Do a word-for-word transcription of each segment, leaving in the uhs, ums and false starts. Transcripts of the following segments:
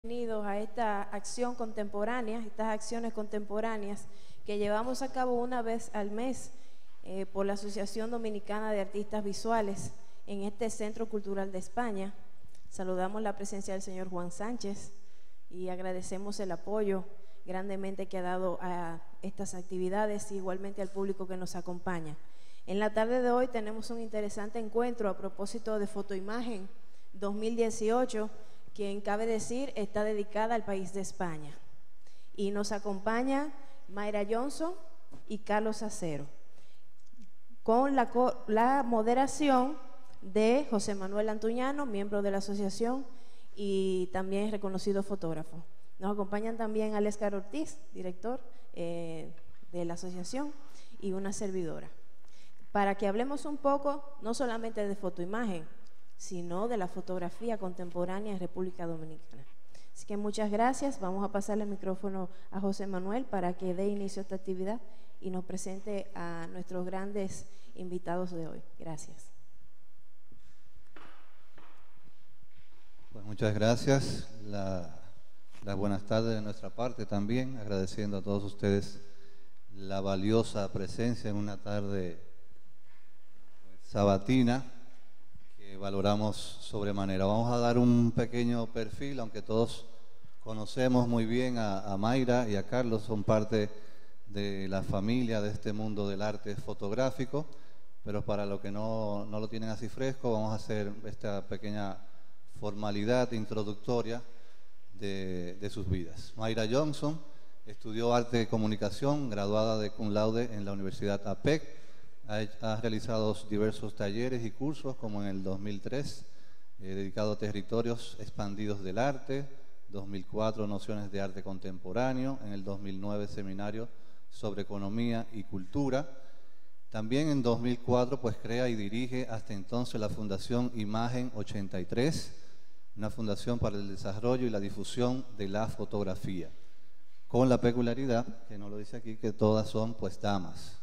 Bienvenidos a esta acción contemporánea, estas acciones contemporáneas que llevamos a cabo una vez al mes eh, por la Asociación Dominicana de Artistas Visuales en este Centro Cultural de España. Saludamos la presencia del señor Juan Sánchez y agradecemos el apoyo grandemente que ha dado a estas actividades y igualmente al público que nos acompaña. En la tarde de hoy tenemos un interesante encuentro a propósito de Fotoimagen dos mil dieciocho, quien cabe decir está dedicada al país de España. Y nos acompaña Mayra Johnson y Carlos Acero, con la, la moderación de José Manuel Antuñano, miembro de la asociación y también reconocido fotógrafo. Nos acompañan también Alescar Ortiz, director eh, de la asociación, y una servidora, para que hablemos un poco no solamente de fotoimagen, sino de la fotografía contemporánea en República Dominicana. Así que muchas gracias. Vamos a pasarle el micrófono a José Manuel para que dé inicio a esta actividad y nos presente a nuestros grandes invitados de hoy. Gracias. Pues muchas gracias. La, las buenas tardes de nuestra parte también, agradeciendo a todos ustedes la valiosa presencia en una tarde sabatina, valoramos sobremanera. Vamos a dar un pequeño perfil, aunque todos conocemos muy bien a, a Mayra y a Carlos, son parte de la familia de este mundo del arte fotográfico, pero para los que no, no lo tienen así fresco, vamos a hacer esta pequeña formalidad introductoria de, de sus vidas. Mayra Johnson estudió arte y comunicación, graduada de cum laude en la Universidad A P E C. Ha realizado diversos talleres y cursos, como en el dos mil tres, eh, dedicado a territorios expandidos del arte, dos mil cuatro, nociones de arte contemporáneo, en el dos mil nueve, seminario sobre economía y cultura. También en dos mil cuatro, pues crea y dirige hasta entonces la Fundación Imagen ochenta y tres, una fundación para el desarrollo y la difusión de la fotografía, con la peculiaridad, que no lo dice aquí, que todas son pues damas.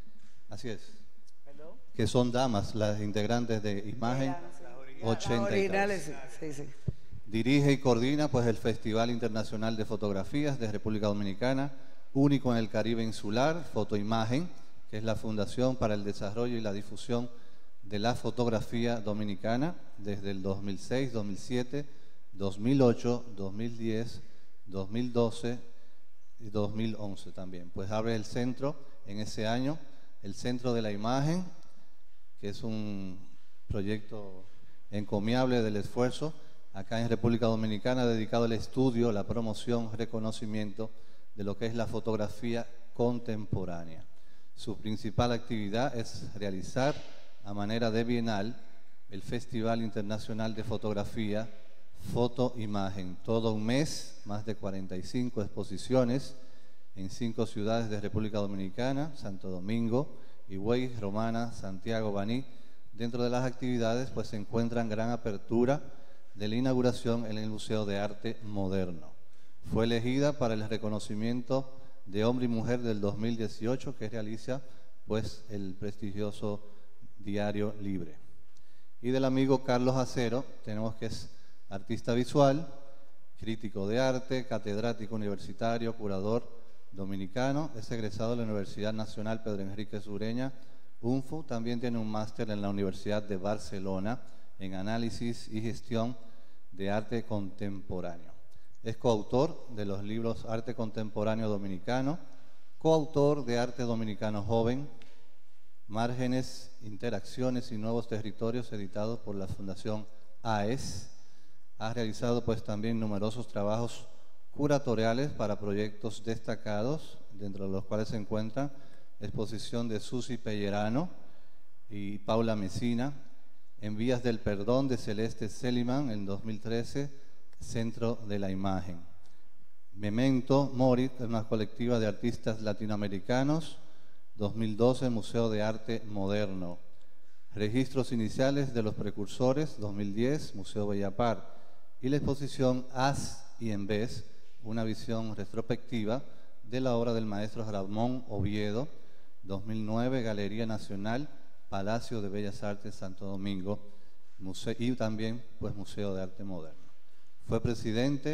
Así es. Hello. Que son damas, las integrantes de Imagen ochenta y tres. Sí, sí. Dirige y coordina pues el Festival Internacional de Fotografías de República Dominicana, único en el Caribe insular, Fotoimagen, que es la Fundación para el Desarrollo y la Difusión de la Fotografía Dominicana desde el dos mil seis, dos mil siete, dos mil ocho, dos mil diez, dos mil doce y dos mil once también. Pues abre el centro en ese año, el Centro de la Imagen, que es un proyecto encomiable del esfuerzo acá en República Dominicana, dedicado al estudio, la promoción, reconocimiento de lo que es la fotografía contemporánea. Su principal actividad es realizar a manera de bienal el Festival Internacional de Fotografía Fotoimagen, todo un mes, más de cuarenta y cinco exposiciones en cinco ciudades de República Dominicana: Santo Domingo, Higüey, Romana, Santiago, Baní. Dentro de las actividades pues se encuentran gran apertura de la inauguración en el Museo de Arte Moderno. Fue elegida para el reconocimiento de Hombre y Mujer del dos mil dieciocho, que realiza pues el prestigioso Diario Libre. Y del amigo Carlos Acero tenemos que es artista visual, crítico de arte, catedrático universitario, curador dominicano, es egresado de la Universidad Nacional Pedro Enríquez Ureña, U N F U. También tiene un máster en la Universidad de Barcelona en análisis y gestión de arte contemporáneo. Es coautor de los libros Arte Contemporáneo Dominicano, coautor de Arte Dominicano Joven, Márgenes, Interacciones y Nuevos Territorios, editado por la Fundación A E S. Ha realizado pues también numerosos trabajos curatoriales para proyectos destacados, dentro de los cuales se encuentran exposición de Susi Pellerano y Paula Mesina, En Vías del Perdón de Celeste Seliman en dos mil trece, Centro de la Imagen. Memento Mori, una colectiva de artistas latinoamericanos, dos mil doce, Museo de Arte Moderno. Registros iniciales de los precursores, dos mil diez, Museo Bellapar. Y la exposición As y en Vez, una visión retrospectiva de la obra del maestro Ramón Oviedo, dos mil nueve, Galería Nacional, Palacio de Bellas Artes, Santo Domingo, museo, y también pues Museo de Arte Moderno. Fue presidente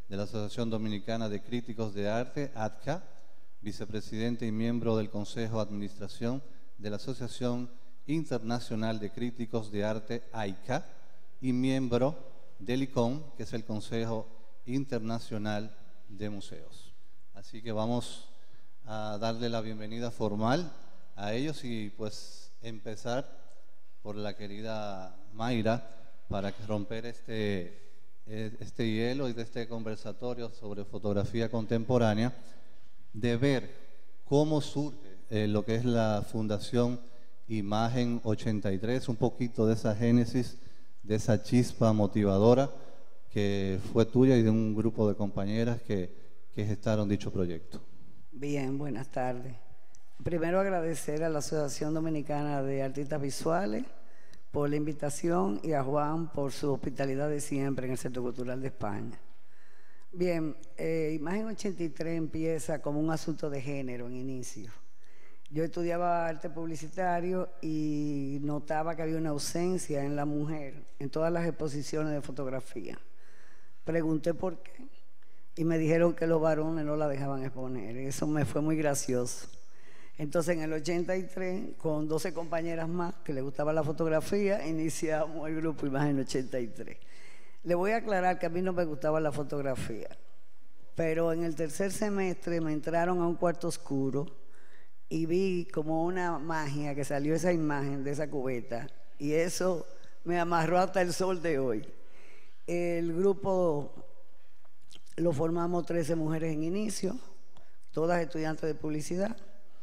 de la Asociación Dominicana de Críticos de Arte, A D C A, vicepresidente y miembro del Consejo de Administración de la Asociación Internacional de Críticos de Arte, A I C A, y miembro del I C O M, que es el Consejo Internacional de Museos. Así que vamos a darle la bienvenida formal a ellos y pues empezar por la querida Mayra para romper este, este hielo y de este conversatorio sobre fotografía contemporánea, de ver cómo surge eh, lo que es la Fundación Imagen ochenta y tres, un poquito de esa génesis, de esa chispa motivadora que fue tuya y de un grupo de compañeras que, que gestaron dicho proyecto. Bien, buenas tardes. Primero agradecer a la Asociación Dominicana de Artistas Visuales por la invitación y a Juan por su hospitalidad de siempre en el Centro Cultural de España. Bien, eh, Imagen ochenta y tres empieza como un asunto de género en inicio. Yo estudiaba arte publicitario y notaba que había una ausencia en la mujer en todas las exposiciones de fotografía. Pregunté por qué y me dijeron que los varones no la dejaban exponer. Eso me fue muy gracioso. Entonces en el ochenta y tres, con doce compañeras más que les gustaba la fotografía, iniciamos el grupo Imagen ochenta y tres. Le voy a aclarar que a mí no me gustaba la fotografía, pero en el tercer semestre me entraron a un cuarto oscuro y vi como una magia que salió esa imagen de esa cubeta, y eso me amarró hasta el sol de hoy. El grupo lo formamos trece mujeres en inicio, todas estudiantes de publicidad,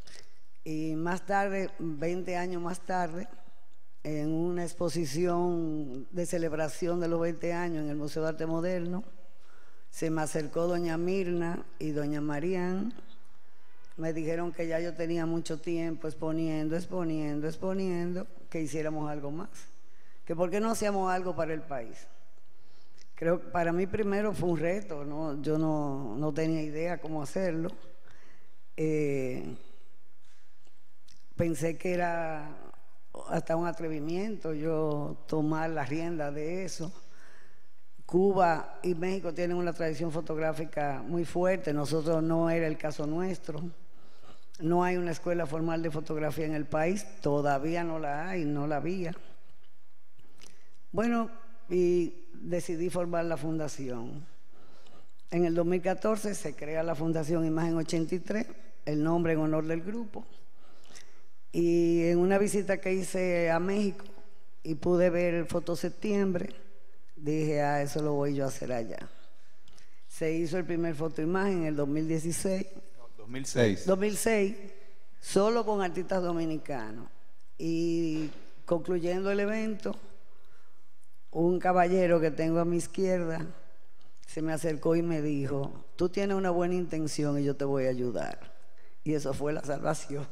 y más tarde, veinte años más tarde, en una exposición de celebración de los veinte años en el Museo de Arte Moderno, se me acercó doña Mirna y doña Marián. Me dijeron que ya yo tenía mucho tiempo exponiendo, exponiendo, exponiendo, que hiciéramos algo más, que por qué no hacíamos algo para el país. Creo que para mí primero fue un reto, ¿no? Yo no, no tenía idea cómo hacerlo. Eh, pensé que era hasta un atrevimiento yo tomar la rienda de eso. Cuba y México tienen una tradición fotográfica muy fuerte, nosotros no era el caso nuestro. No hay una escuela formal de fotografía en el país, todavía no la hay, no la había. Bueno, y decidí formar la fundación. En el dos mil catorce se crea la Fundación Imagen ochenta y tres, el nombre en honor del grupo. Y en una visita que hice a México y pude ver el Fotoseptiembre, dije, ah, eso lo voy yo a hacer allá. Se hizo el primer fotoimagen en el dos mil dieciséis. dos mil seis. dos mil seis, solo con artistas dominicanos. Y concluyendo el evento, un caballero que tengo a mi izquierda se me acercó y me dijo, tú tienes una buena intención y yo te voy a ayudar. Y eso fue la salvación.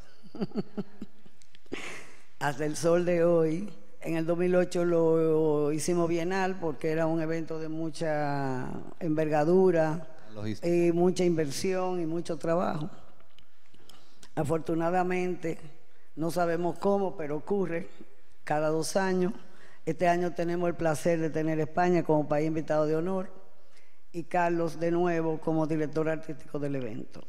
Hasta el sol de hoy. En el dos mil ocho lo hicimos bienal porque era un evento de mucha envergadura Logística. Y mucha inversión y mucho trabajo. Afortunadamente, no sabemos cómo, pero ocurre cada dos años. Este año tenemos el placer de tener a España como país invitado de honor y Carlos de nuevo como director artístico del evento.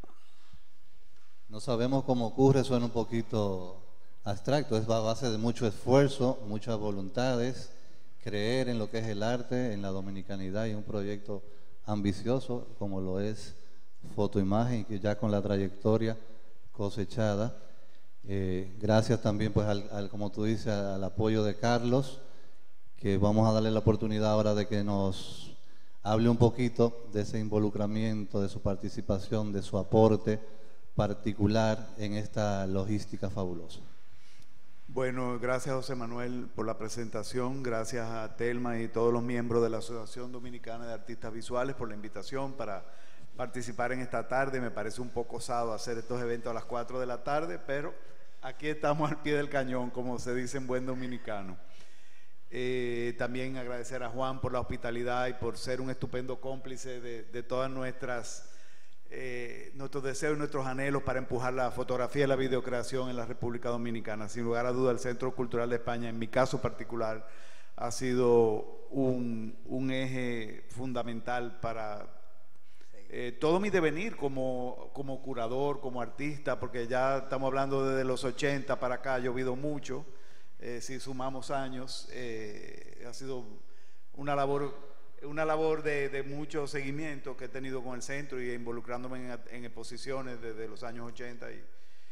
No sabemos cómo ocurre, suena un poquito abstracto, es a base de mucho esfuerzo, muchas voluntades, creer en lo que es el arte, en la dominicanidad y un proyecto ambicioso como lo es Fotoimagen, que ya con la trayectoria cosechada. Eh, gracias también, pues, al, al, como tú dices, al apoyo de Carlos, que vamos a darle la oportunidad ahora de que nos hable un poquito de ese involucramiento, de su participación, de su aporte particular en esta logística fabulosa. Bueno, gracias José Manuel por la presentación, gracias a Telma y todos los miembros de la Asociación Dominicana de Artistas Visuales por la invitación para participar en esta tarde. Me parece un poco osado hacer estos eventos a las cuatro de la tarde, pero aquí estamos al pie del cañón, como se dice en buen dominicano. Eh, también agradecer a Juan por la hospitalidad y por ser un estupendo cómplice de, de todas nuestras Eh, nuestros deseos y nuestros anhelos para empujar la fotografía y la videocreación en la República Dominicana. Sin lugar a duda, el Centro Cultural de España, en mi caso particular, ha sido un, un eje fundamental para eh, todo mi devenir como, como curador, como artista, porque ya estamos hablando desde los ochenta para acá, ha llovido mucho, eh, si sumamos años, eh, ha sido una labor... una labor de, de mucho seguimiento que he tenido con el centro y involucrándome en, en exposiciones desde los años ochenta y,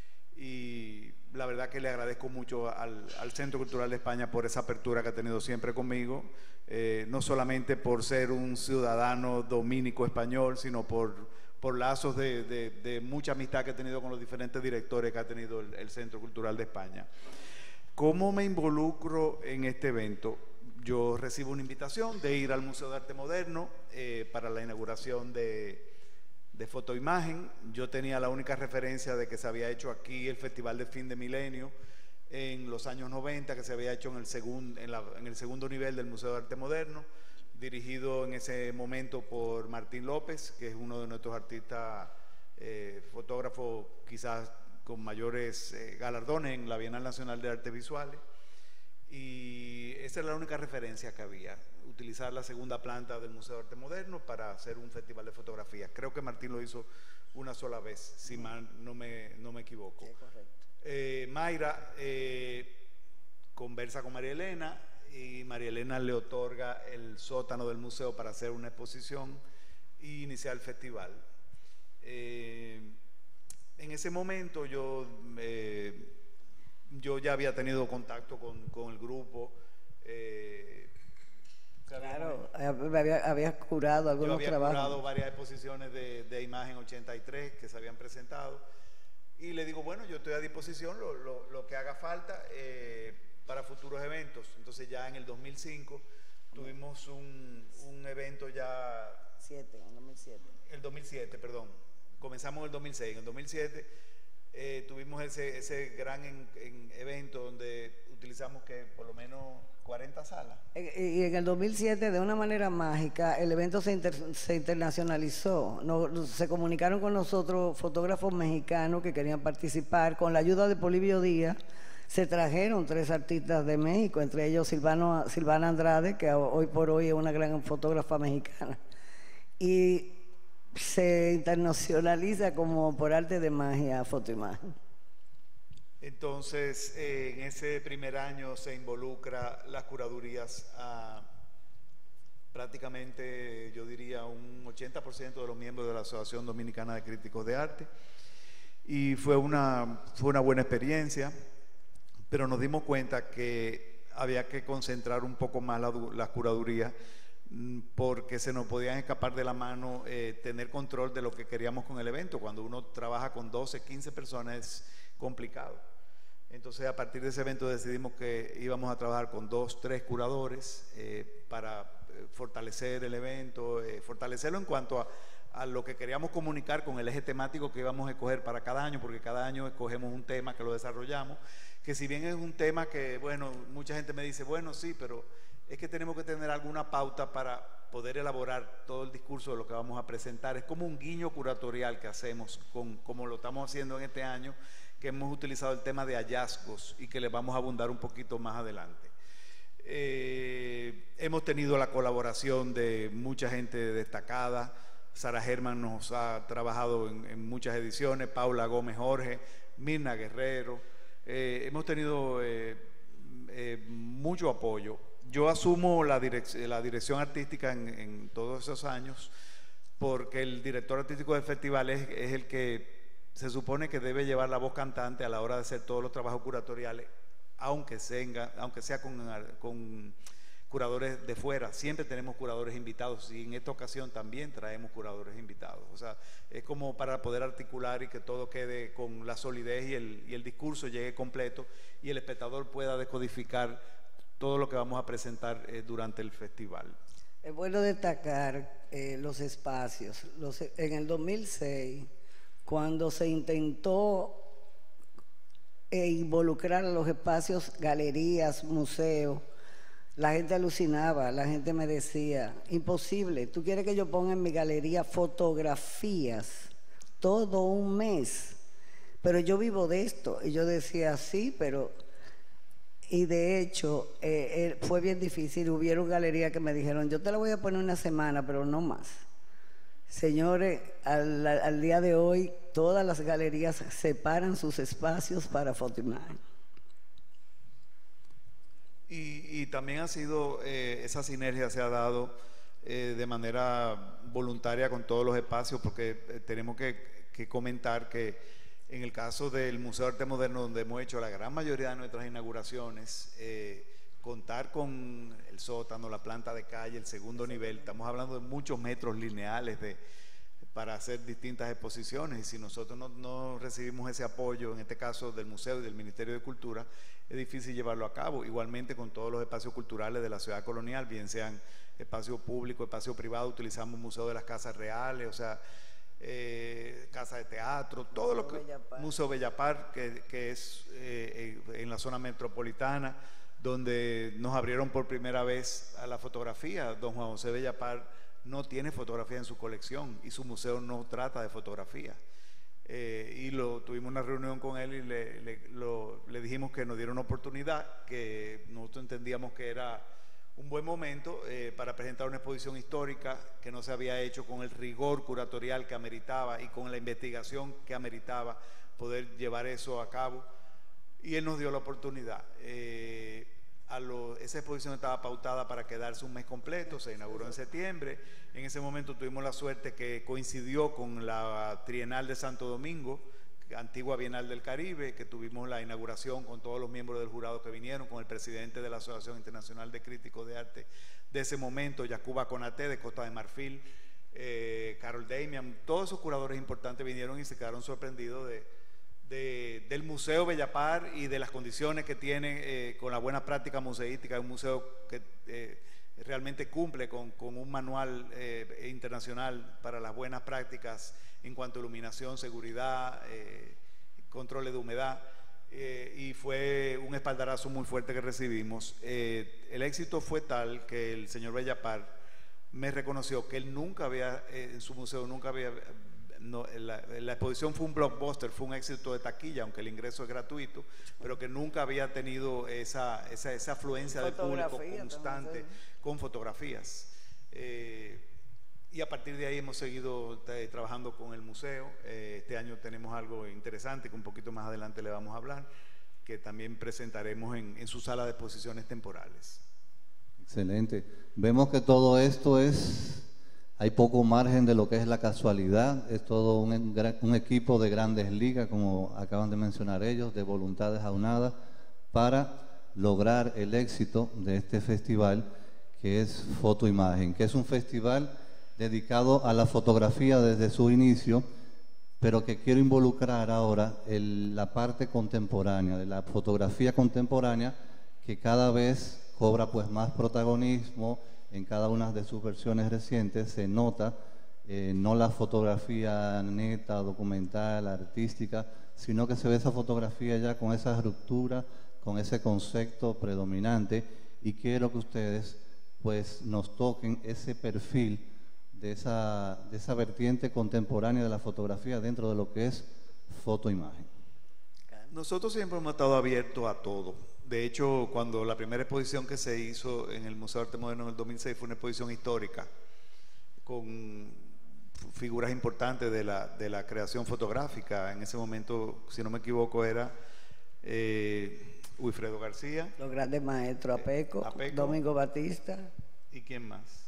y la verdad que le agradezco mucho al, al Centro Cultural de España por esa apertura que ha tenido siempre conmigo, eh, no solamente por ser un ciudadano dominico español, sino por, por lazos de, de, de mucha amistad que he tenido con los diferentes directores que ha tenido el, el Centro Cultural de España. ¿Cómo me involucro en este evento? Yo recibo una invitación de ir al Museo de Arte Moderno eh, para la inauguración de, de Fotoimagen. Yo tenía la única referencia de que se había hecho aquí el Festival de Fin de Milenio en los años noventa, que se había hecho en el, segun, en, la, en el segundo nivel del Museo de Arte Moderno, dirigido en ese momento por Martín López, que es uno de nuestros artistas eh, fotógrafos quizás con mayores eh, galardones en la Bienal Nacional de Artes Visuales. Y esa es la única referencia que había, utilizar la segunda planta del Museo de Arte Moderno para hacer un festival de fotografía. Creo que Martín lo hizo una sola vez, si mal no me, no me equivoco. Sí, correcto. Eh, Mayra eh, conversa con María Elena y María Elena le otorga el sótano del museo para hacer una exposición y iniciar el festival. Eh, en ese momento yo... Eh, Yo ya había tenido contacto con, con el grupo. Eh, claro, había, habías curado algunos trabajos. Yo había trabajos. curado varias exposiciones de, de Imagen ochenta y tres que se habían presentado. Y le digo, bueno, yo estoy a disposición, lo, lo, lo que haga falta eh, para futuros eventos. Entonces ya en el dos mil cinco tuvimos un, un evento ya... Siete, en dos mil siete. El dos mil siete, perdón. Comenzamos en el dos mil seis. En el dos mil siete... Eh, tuvimos ese, ese gran en, en evento donde utilizamos que por lo menos cuarenta salas. Y en el dos mil siete, de una manera mágica, el evento se, inter, se internacionalizó. Nos, se comunicaron con nosotros fotógrafos mexicanos que querían participar. Con la ayuda de Polibio Díaz, se trajeron tres artistas de México, entre ellos Silvano, Silvana Andrade, que hoy por hoy es una gran fotógrafa mexicana. Y se internacionaliza como por arte de magia Fotoimagen. Entonces, eh, en ese primer año se involucra las curadurías a prácticamente, yo diría, un ochenta por ciento de los miembros de la Asociación Dominicana de Críticos de Arte, y fue una, fue una buena experiencia, pero nos dimos cuenta que había que concentrar un poco más la, las curadurías, porque se nos podían escapar de la mano eh, tener control de lo que queríamos con el evento. Cuando uno trabaja con doce, quince personas es complicado. Entonces, a partir de ese evento decidimos que íbamos a trabajar con dos, tres curadores eh, para eh, fortalecer el evento, eh, fortalecerlo en cuanto a, a lo que queríamos comunicar con el eje temático que íbamos a escoger para cada año, porque cada año escogemos un tema que lo desarrollamos, que si bien es un tema que, bueno, mucha gente me dice, bueno, sí, pero es que tenemos que tener alguna pauta para poder elaborar todo el discurso de lo que vamos a presentar. Es como un guiño curatorial que hacemos, con, como lo estamos haciendo en este año, que hemos utilizado el tema de hallazgos y que les vamos a abundar un poquito más adelante. Eh, hemos tenido la colaboración de mucha gente destacada. Sara Germán nos ha trabajado en, en muchas ediciones, Paula Gómez Jorge, Mirna Guerrero. Eh, hemos tenido eh, eh, mucho apoyo. Yo asumo la, direc la dirección artística en, en todos esos años, porque el director artístico del festival es, es el que se supone que debe llevar la voz cantante a la hora de hacer todos los trabajos curatoriales, aunque, tenga, aunque sea con, con curadores de fuera. Siempre tenemos curadores invitados y en esta ocasión también traemos curadores invitados. O sea, es como para poder articular y que todo quede con la solidez y el, y el discurso llegue completo y el espectador pueda decodificar todo lo que vamos a presentar eh, durante el festival. Es bueno destacar eh, los espacios. Los, en el dos mil seis, cuando se intentó eh, involucrar a los espacios, galerías, museos, la gente alucinaba, la gente me decía, imposible, tú quieres que yo ponga en mi galería fotografías todo un mes, pero yo vivo de esto. Y yo decía, sí, pero Y de hecho, eh, eh, fue bien difícil. Hubieron galerías que me dijeron, yo te la voy a poner una semana, pero no más. Señores, al, al día de hoy, todas las galerías separan sus espacios para fotoimagen. Y, y también ha sido, eh, esa sinergia se ha dado eh, de manera voluntaria con todos los espacios, porque eh, tenemos que, que comentar que en el caso del Museo de Arte Moderno, donde hemos hecho la gran mayoría de nuestras inauguraciones, eh, contar con el sótano, la planta de calle, el segundo nivel, estamos hablando de muchos metros lineales de, para hacer distintas exposiciones, y si nosotros no, no recibimos ese apoyo, en este caso del Museo y del Ministerio de Cultura, es difícil llevarlo a cabo. Igualmente con todos los espacios culturales de la ciudad colonial, bien sean espacio público, espacio privado, utilizamos el Museo de las Casas Reales, o sea, Eh, casa de teatro, todo lo que Bellapar. Museo Bellapar, que, que es eh, en la zona metropolitana, donde nos abrieron por primera vez a la fotografía. Don Juan José Bellapar no tiene fotografía en su colección y su museo no trata de fotografía. Eh, y lo, tuvimos una reunión con él y le, le, lo, le dijimos que nos diera una oportunidad, que nosotros entendíamos que era un buen momento eh, para presentar una exposición histórica que no se había hecho con el rigor curatorial que ameritaba y con la investigación que ameritaba poder llevar eso a cabo, y él nos dio la oportunidad. Eh, a lo, esa exposición estaba pautada para quedarse un mes completo, se inauguró en septiembre. En ese momento tuvimos la suerte que coincidió con la Trienal de Santo Domingo, antigua Bienal del Caribe, que tuvimos la inauguración con todos los miembros del jurado que vinieron, con el presidente de la Asociación Internacional de Críticos de Arte de ese momento, Yacuba Konaté de Costa de Marfil, eh, Carol Damian, todos esos curadores importantes vinieron y se quedaron sorprendidos de, de, del Museo Bellapar y de las condiciones que tiene eh, con la buena práctica museística, un museo que eh, realmente cumple con, con un manual eh, internacional para las buenas prácticas en cuanto a iluminación, seguridad, eh, controles de humedad, eh, y fue un espaldarazo muy fuerte que recibimos. Eh, el éxito fue tal que el señor Bellapar me reconoció que él nunca había, eh, en su museo nunca había, no, la, la exposición fue un blockbuster, fue un éxito de taquilla, aunque el ingreso es gratuito, pero que nunca había tenido esa, esa, esa afluencia de público constante con fotografías. Eh, Y a partir de ahí hemos seguido eh, trabajando con el museo. Eh, este año tenemos algo interesante que un poquito más adelante le vamos a hablar, que también presentaremos en, en su sala de exposiciones temporales. Excelente. Vemos que todo esto es, hay poco margen de lo que es la casualidad, es todo un, un equipo de grandes ligas, como acaban de mencionar ellos, de voluntades aunadas para lograr el éxito de este festival, que es Fotoimagen, que es un festival dedicado a la fotografía desde su inicio, pero que quiero involucrar ahora en la parte contemporánea, de la fotografía contemporánea, que cada vez cobra pues más protagonismo en cada una de sus versiones recientes. Se nota eh, no la fotografía neta, documental, artística, sino que se ve esa fotografía ya con esa ruptura, con ese concepto predominante, y quiero que ustedes pues nos toquen ese perfil de esa, de esa vertiente contemporánea de la fotografía dentro de lo que es fotoimagen. Nosotros siempre hemos estado abiertos a todo. De hecho, cuando la primera exposición que se hizo en el Museo de Arte Moderno en el dos mil seis fue una exposición histórica con figuras importantes de la, de la creación fotográfica. En ese momento, si no me equivoco, era eh, Wilfredo García, los grandes maestros, Apeco, Apeco, Domingo Batista. ¿Y quién más?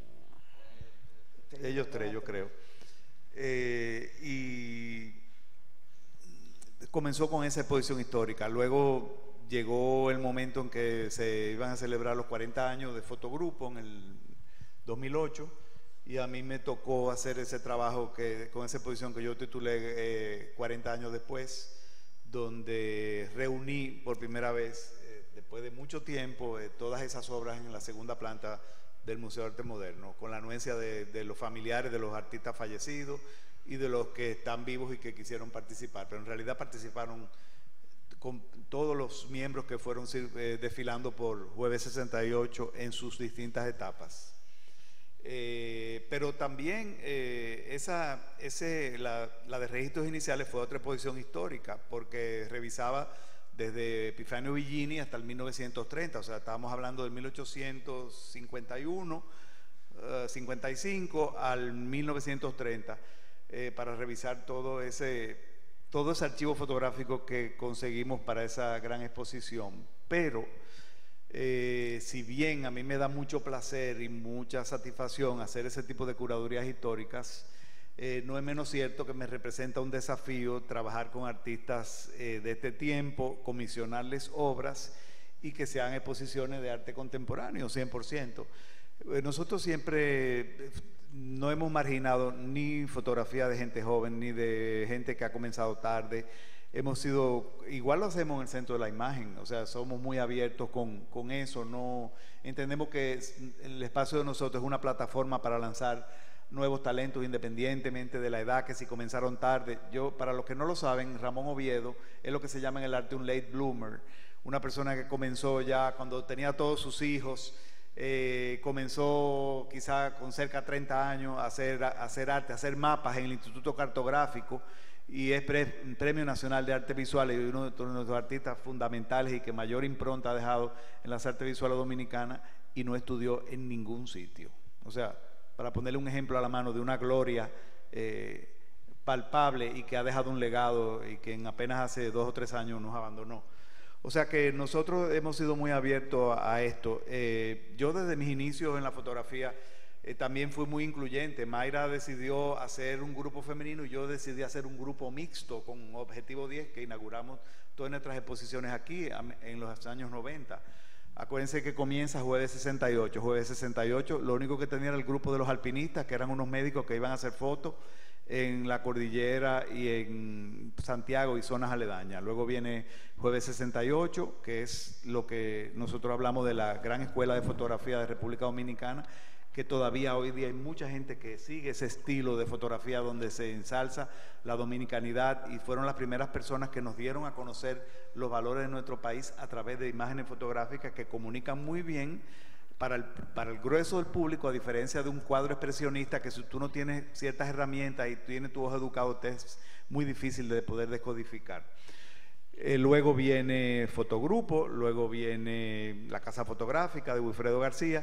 Ellos tres, yo creo. Eh, y comenzó con esa exposición histórica. Luego llegó el momento en que se iban a celebrar los cuarenta años de Fotogrupo en el dos mil ocho, y a mí me tocó hacer ese trabajo que, con esa exposición que yo titulé eh, cuarenta años después, donde reuní por primera vez, eh, después de mucho tiempo, eh, todas esas obras en la segunda planta del Museo de Arte Moderno, con la anuencia de, de los familiares de los artistas fallecidos y de los que están vivos y que quisieron participar, pero en realidad participaron con todos los miembros que fueron eh, desfilando por Jueves sesenta y ocho en sus distintas etapas. Eh, pero también eh, esa, ese, la, la de registros iniciales fue otra exposición histórica, porque revisaba desde Epifanio Villini hasta el mil novecientos treinta, o sea, estábamos hablando del mil ochocientos cincuenta y uno, uh, cincuenta y cinco al mil novecientos treinta, eh, para revisar todo ese, todo ese archivo fotográfico que conseguimos para esa gran exposición. Pero eh, si bien a mí me da mucho placer y mucha satisfacción hacer ese tipo de curadurías históricas, Eh, no es menos cierto que me representa un desafío trabajar con artistas eh, de este tiempo, comisionarles obras y que sean exposiciones de arte contemporáneo, cien por ciento. Eh, nosotros siempre no hemos marginado ni fotografía de gente joven, ni de gente que ha comenzado tarde. Hemos sido, igual lo hacemos en el Centro de la Imagen, o sea, somos muy abiertos con, con eso. No, entendemos que el espacio de nosotros es una plataforma para lanzar nuevos talentos independientemente de la edad, que si comenzaron tarde. Yo, para los que no lo saben, Ramón Oviedo es lo que se llama en el arte un late bloomer, una persona que comenzó ya cuando tenía todos sus hijos, eh, comenzó quizá con cerca de treinta años a hacer, a hacer arte, a hacer mapas en el Instituto Cartográfico, y es pre, Premio Nacional de Arte Visual y uno de nuestros artistas fundamentales y que mayor impronta ha dejado en las artes visuales dominicanas, y no estudió en ningún sitio. O sea, para ponerle un ejemplo a la mano de una gloria eh, palpable y que ha dejado un legado y que en apenas hace dos o tres años nos abandonó. O sea que nosotros hemos sido muy abiertos a, a esto. Eh, yo desde mis inicios en la fotografía eh, también fui muy incluyente. Mayra decidió hacer un grupo femenino y yo decidí hacer un grupo mixto con Objetivo diez, que inauguramos todas nuestras exposiciones aquí en los años noventa. Acuérdense que comienza Jueves sesenta y ocho. Jueves sesenta y ocho, lo único que tenía era el grupo de los alpinistas, que eran unos médicos que iban a hacer fotos en la cordillera y en Santiago y zonas aledañas. Luego viene Jueves sesenta y ocho, que es lo que nosotros hablamos de la gran escuela de fotografía de República Dominicana, que todavía hoy día hay mucha gente que sigue ese estilo de fotografía donde se ensalza la dominicanidad, y fueron las primeras personas que nos dieron a conocer los valores de nuestro país a través de imágenes fotográficas que comunican muy bien para el, para el grueso del público, a diferencia de un cuadro expresionista que si tú no tienes ciertas herramientas y tienes tu ojo educado, te es muy difícil de poder descodificar. Eh, luego viene Fotogrupo, luego viene la Casa Fotográfica de Wilfredo García.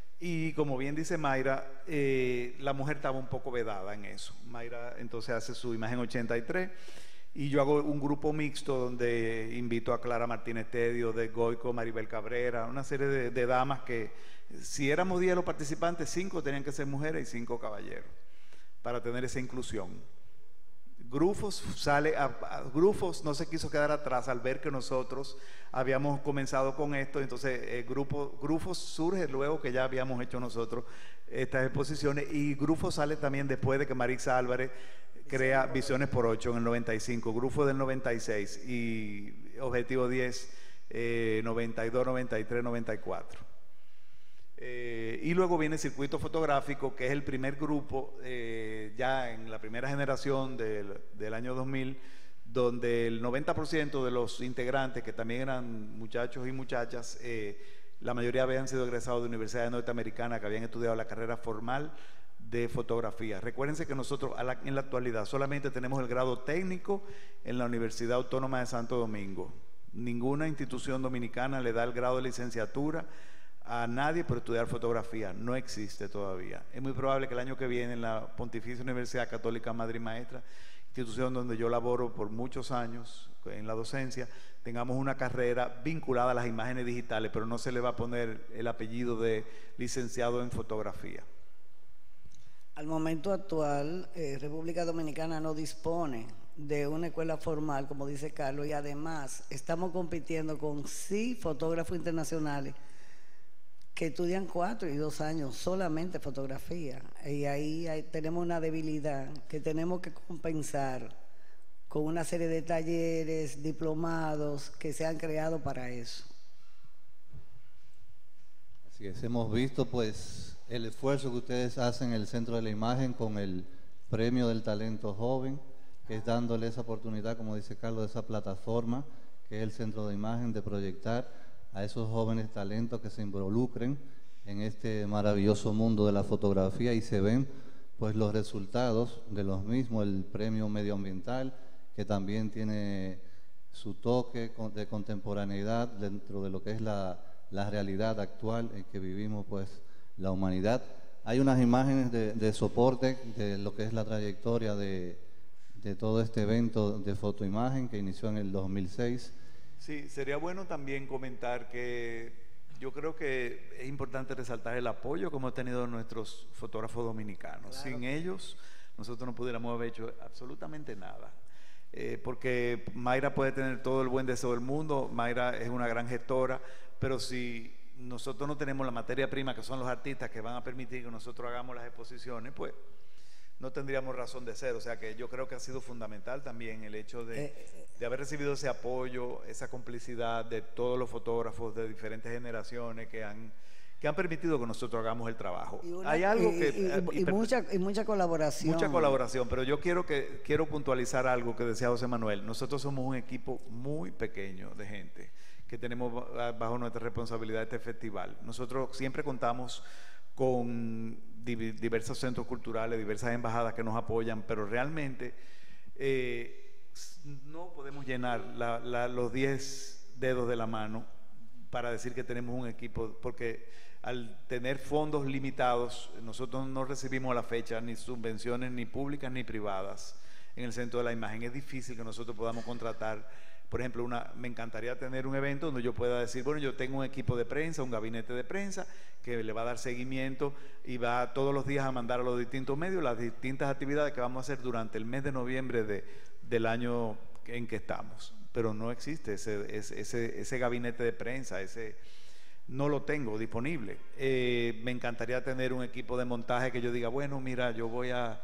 Y como bien dice Mayra, eh, la mujer estaba un poco vedada en eso. Mayra entonces hace su Imagen ochenta y tres y yo hago un grupo mixto donde invito a Clara Martínez Tedio, de Goico, Maribel Cabrera, una serie de, de damas que, si éramos diez los participantes, cinco tenían que ser mujeres y cinco caballeros, para tener esa inclusión. Grufos sale a, a, Grufos no se quiso quedar atrás al ver que nosotros habíamos comenzado con esto. Entonces eh, grupo, Grufos surge luego que ya habíamos hecho nosotros estas exposiciones, y Grufos sale también después de que Marisa Álvarez crea Visiones por Ocho en el noventa y cinco, Grufos del noventa y seis y Objetivo diez eh, noventa y dos, noventa y tres, noventa y cuatro. Eh, y luego viene Circuito Fotográfico, que es el primer grupo eh, ya en la primera generación del, del año dos mil, donde el noventa por ciento de los integrantes, que también eran muchachos y muchachas, eh, la mayoría habían sido egresados de universidades norteamericanas que habían estudiado la carrera formal de fotografía. Recuérdense que nosotros a la, en la actualidad solamente tenemos el grado técnico en la Universidad Autónoma de Santo Domingo. Ninguna institución dominicana le da el grado de licenciatura a nadie por estudiar fotografía, no existe todavía. Es muy probable que el año que viene en la Pontificia Universidad Católica Madre y Maestra, institución donde yo laboro por muchos años en la docencia, tengamos una carrera vinculada a las imágenes digitales, pero no se le va a poner el apellido de licenciado en fotografía. Al momento actual, eh, República Dominicana no dispone de una escuela formal, como dice Carlos, y además estamos compitiendo con sí fotógrafos internacionales que estudian cuatro y dos años solamente fotografía, y ahí hay, tenemos una debilidad que tenemos que compensar con una serie de talleres, diplomados que se han creado para eso. Así es, hemos visto pues el esfuerzo que ustedes hacen en el Centro de la Imagen con el Premio del Talento Joven, que es dándole esa oportunidad, como dice Carlos, de esa plataforma que es el Centro de Imagen, de proyectar a esos jóvenes talentos que se involucren en este maravilloso mundo de la fotografía, y se ven pues los resultados de los mismos, el premio medioambiental, que también tiene su toque con- de contemporaneidad dentro de lo que es la, la realidad actual en que vivimos pues la humanidad. Hay unas imágenes de, de soporte de lo que es la trayectoria de, de todo este evento de fotoimagen que inició en el dos mil seis. Sí, sería bueno también comentar que yo creo que es importante resaltar el apoyo que hemos tenido nuestros fotógrafos dominicanos. Claro. Sin ellos, nosotros no pudiéramos haber hecho absolutamente nada. Eh, porque Mayra puede tener todo el buen deseo del mundo, Mayra es una gran gestora, pero si nosotros no tenemos la materia prima, que son los artistas que van a permitir que nosotros hagamos las exposiciones, pues no tendríamos razón de ser. O sea que yo creo que ha sido fundamental también el hecho de, Eh, de haber recibido ese apoyo, esa complicidad de todos los fotógrafos de diferentes generaciones que han, que han permitido que nosotros hagamos el trabajo. Y una- Hay algo y- que... y- eh, y- y per- mucha, y mucha colaboración. Mucha colaboración, pero yo quiero, que, quiero puntualizar algo que decía José Manuel. Nosotros somos un equipo muy pequeño de gente que tenemos ba- bajo nuestra responsabilidad este festival. Nosotros siempre contamos con div- diversos centros culturales, diversas embajadas que nos apoyan, pero realmente eh, s- no podemos llenar la- la- los diez dedos de la mano para decir que tenemos un equipo, porque al tener fondos limitados, nosotros no recibimos a la fecha ni subvenciones ni públicas ni privadas en el centro de la imagen. Es difícil que nosotros podamos contratar, por ejemplo, una, me encantaría tener un evento donde yo pueda decir, bueno, yo tengo un equipo de prensa, un gabinete de prensa que le va a dar seguimiento y va todos los días a mandar a los distintos medios las distintas actividades que vamos a hacer durante el mes de noviembre de, del año en que estamos. Pero no existe ese, ese, ese, ese gabinete de prensa, ese no lo tengo disponible. Eh, me encantaría tener un equipo de montaje que yo diga, bueno, mira, yo voy a,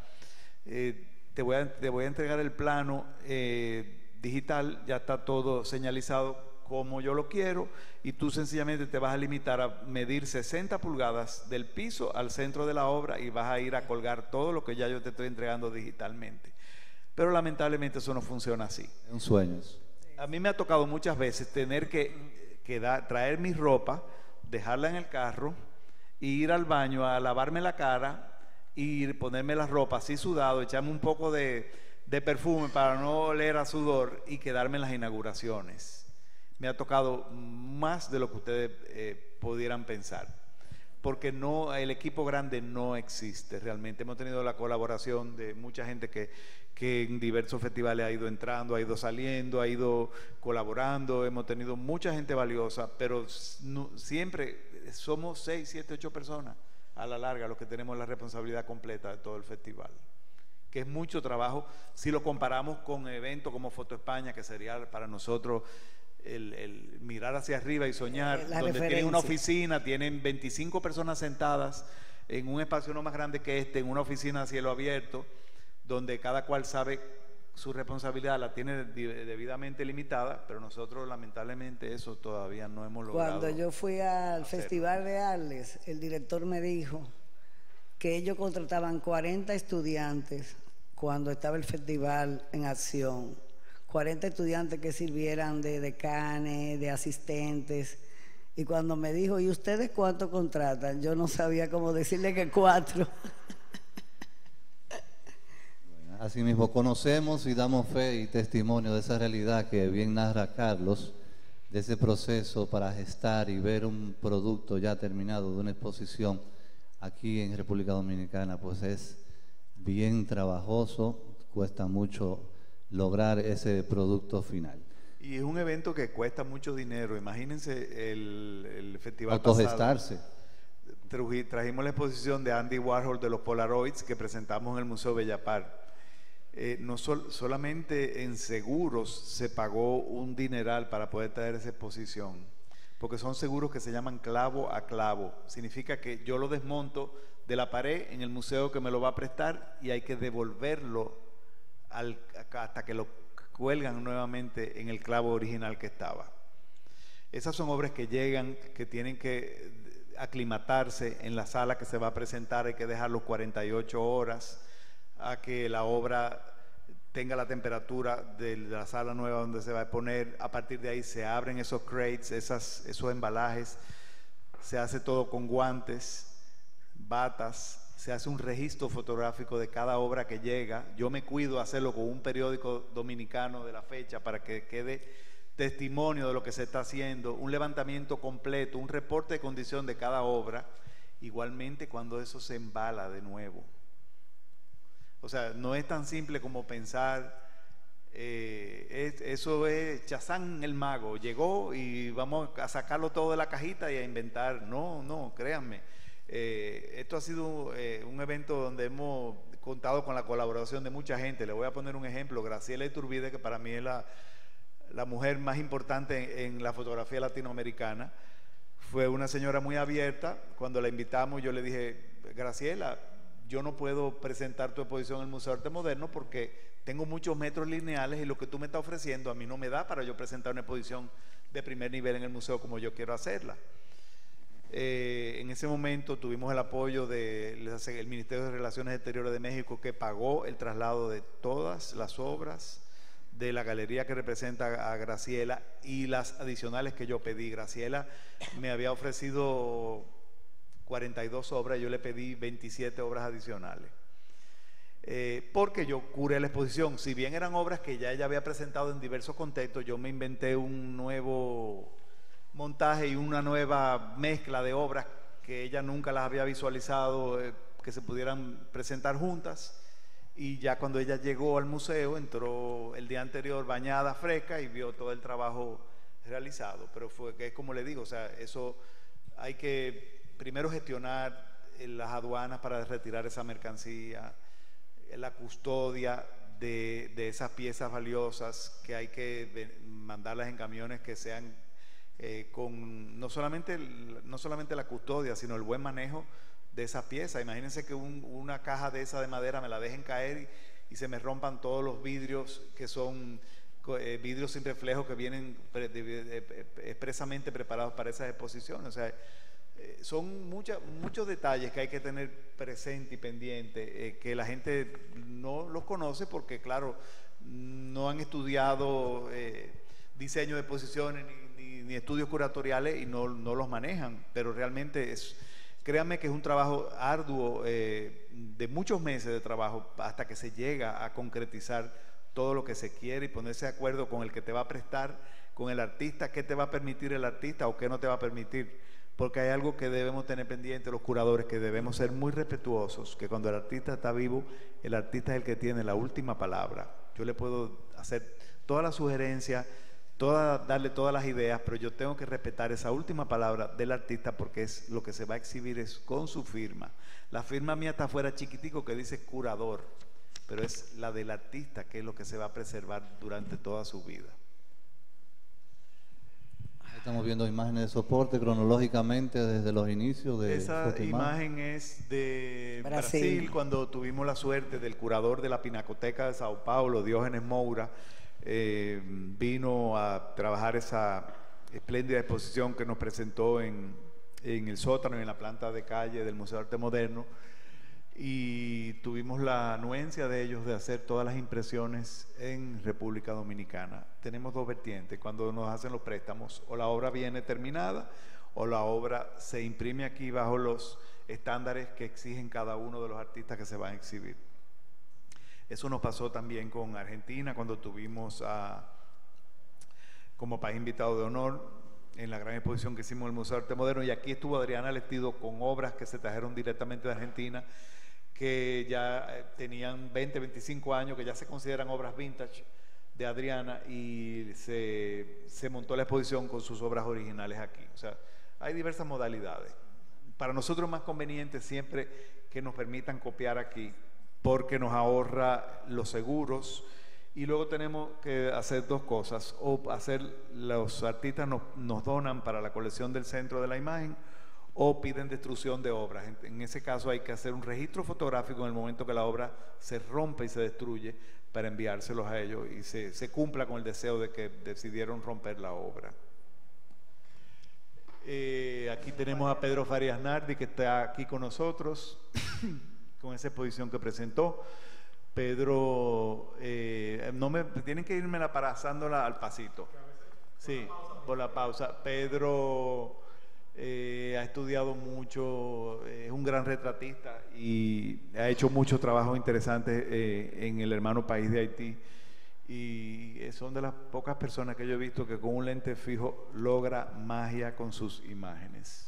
eh, te, voy a te voy a entregar el plano eh, digital, ya está todo señalizado como yo lo quiero, y tú sencillamente te vas a limitar a medir sesenta pulgadas del piso al centro de la obra y vas a ir a colgar todo lo que ya yo te estoy entregando digitalmente. Pero lamentablemente eso no funciona así. Es un sueño. A mí me ha tocado muchas veces tener que, que da- traer mi ropa, dejarla en el carro, e ir al baño a lavarme la cara y ponerme la ropa así sudado, echarme un poco de, de perfume para no oler a sudor y quedarme en las inauguraciones. Me ha tocado más de lo que ustedes eh, pudieran pensar, porque no, el equipo grande no existe realmente. Hemos tenido la colaboración de mucha gente que, que en diversos festivales ha ido entrando, ha ido saliendo, ha ido colaborando. Hemos tenido mucha gente valiosa, pero no, siempre somos seis, siete, ocho personas a la larga los que tenemos la responsabilidad completa de todo el festival, que es mucho trabajo si lo comparamos con eventos como Foto España, que sería para nosotros El, el mirar hacia arriba y soñar, La donde referencia. tienen una oficina, tienen veinticinco personas sentadas en un espacio no más grande que este, en una oficina a cielo abierto, donde cada cual sabe su responsabilidad, la tiene debidamente limitada, pero nosotros lamentablemente eso todavía no hemos logrado. Cuando yo fui al hacerlo. Festival de Arles, el director me dijo que ellos contrataban cuarenta estudiantes cuando estaba el festival en acción. cuarenta estudiantes que sirvieran de decanes, de asistentes. Y cuando me dijo, ¿y ustedes cuánto contratan? Yo no sabía cómo decirle que cuatro. Asimismo, conocemos y damos fe y testimonio de esa realidad que bien narra Carlos, de ese proceso para gestar y ver un producto ya terminado de una exposición aquí en República Dominicana, pues es bien trabajoso, cuesta mucho lograr ese producto final. Y es un evento que cuesta mucho dinero. Imagínense el, el festival Autogestarse. pasado. Truji- Trajimos la exposición de Andy Warhol de los Polaroids que presentamos en el Museo Bellapar. Eh, no sol- solamente en seguros se pagó un dineral para poder traer esa exposición, porque son seguros que se llaman clavo a clavo. Significa que yo lo desmonto de la pared en el museo que me lo va a prestar y hay que devolverlo Al, hasta que lo cuelgan nuevamente en el clavo original que estaba. Esas son obras que llegan, que tienen que aclimatarse en la sala que se va a presentar, hay que dejarlos cuarenta y ocho horas a que la obra tenga la temperatura de la sala nueva donde se va a poner. A partir de ahí se abren esos crates, esas, esos embalajes, se hace todo con guantes, batas, se hace un registro fotográfico de cada obra que llega. Yo me cuido hacerlo con un periódico dominicano de la fecha para que quede testimonio de lo que se está haciendo, un levantamiento completo, un reporte de condición de cada obra, igualmente cuando eso se embala de nuevo. O sea, no es tan simple como pensar, eh, es, eso es Chazán el mago, llegó y vamos a sacarlo todo de la cajita y a inventar. No, no, créanme. Eh, esto ha sido eh, un evento donde hemos contado con la colaboración de mucha gente. Le voy a poner un ejemplo: Graciela Iturbide, que para mí es la, la mujer más importante en, en la fotografía latinoamericana, fue una señora muy abierta. Cuando la invitamos, yo le dije: Graciela, yo no puedo presentar tu exposición en el Museo de Arte Moderno porque tengo muchos metros lineales y lo que tú me estás ofreciendo a mí no me da para yo presentar una exposición de primer nivel en el museo como yo quiero hacerla. Eh, en ese momento tuvimos el apoyo del Ministerio de Relaciones Exteriores de México, que pagó el traslado de todas las obras de la galería que representa a Graciela y las adicionales que yo pedí. Graciela me había ofrecido cuarenta y dos obras, yo le pedí veintisiete obras adicionales. Eh, porque yo curé la exposición. Si bien eran obras que ya ella había presentado en diversos contextos, yo me inventé un nuevo montaje y una nueva mezcla de obras que ella nunca las había visualizado, eh, que se pudieran presentar juntas. Y ya cuando ella llegó al museo, entró el día anterior bañada, fresca, y vio todo el trabajo realizado. Pero fue que es como le digo, o sea, eso hay que primero gestionar las aduanas para retirar esa mercancía, la custodia de, de esas piezas valiosas, que hay que mandarlas en camiones que sean eh, con no solamente, no solamente la custodia, sino el buen manejo de esas piezas. Imagínense que un, una caja de esa de madera me la dejen caer y, y se me rompan todos los vidrios, que son eh, vidrios sin reflejo, que vienen pre, de, de, de, expresamente preparados para esas exposiciones. O sea, eh, son mucha, muchos detalles que hay que tener presente y pendiente, eh, que la gente no los conoce porque, claro, no han estudiado eh, diseño de exposiciones ni, ni, ni estudios curatoriales y no, no los manejan, pero realmente es... Créanme que es un trabajo arduo, eh, de muchos meses de trabajo, hasta que se llega a concretizar todo lo que se quiere y ponerse de acuerdo con el que te va a prestar, con el artista, qué te va a permitir el artista o qué no te va a permitir. Porque hay algo que debemos tener pendiente los curadores, que debemos ser muy respetuosos, que cuando el artista está vivo, el artista es el que tiene la última palabra. Yo le puedo hacer todas las sugerencias, Toda, darle todas las ideas, pero yo tengo que respetar esa última palabra del artista, porque es lo que se va a exhibir es con su firma. La firma mía está afuera chiquitico, que dice curador, pero es la del artista, que es lo que se va a preservar durante toda su vida. Estamos viendo imágenes de soporte cronológicamente desde los inicios de esa Fotimar. Imagen es de Brasil. Brasil, cuando tuvimos la suerte del curador de la Pinacoteca de Sao Paulo, Diógenes Moura. Eh, vino a trabajar esa espléndida exposición que nos presentó en, en el sótano y en la planta de calle del Museo de Arte Moderno, y tuvimos la anuencia de ellos de hacer todas las impresiones en República Dominicana. Tenemos dos vertientes: cuando nos hacen los préstamos, o la obra viene terminada o la obra se imprime aquí bajo los estándares que exigen cada uno de los artistas que se van a exhibir. Eso nos pasó también con Argentina, cuando tuvimos a, como país invitado de honor en la gran exposición que hicimos en el Museo de Arte Moderno, y aquí estuvo Adriana Lestido con obras que se trajeron directamente de Argentina, que ya tenían veinte, veinticinco años, que ya se consideran obras vintage de Adriana, y se, se montó la exposición con sus obras originales aquí. O sea, hay diversas modalidades. Para nosotros es más conveniente siempre que nos permitan copiar aquí, porque nos ahorra los seguros, y luego tenemos que hacer dos cosas: o hacer, los artistas nos, nos donan para la colección del centro de la imagen, o piden destrucción de obras. En, en ese caso hay que hacer un registro fotográfico en el momento que la obra se rompe y se destruye, para enviárselos a ellos y se, se cumpla con el deseo de que decidieron romper la obra. Eh, aquí tenemos a Pedro Farias Nardi, que está aquí con nosotros con esa exposición que presentó. Pedro, eh, no me tienen que irme pasándola al pasito. Sí, por la pausa. Pedro eh, ha estudiado mucho, es un gran retratista y ha hecho muchos trabajos interesantes eh, en el hermano país de Haití. Y son de las pocas personas que yo he visto que con un lente fijo logra magia con sus imágenes.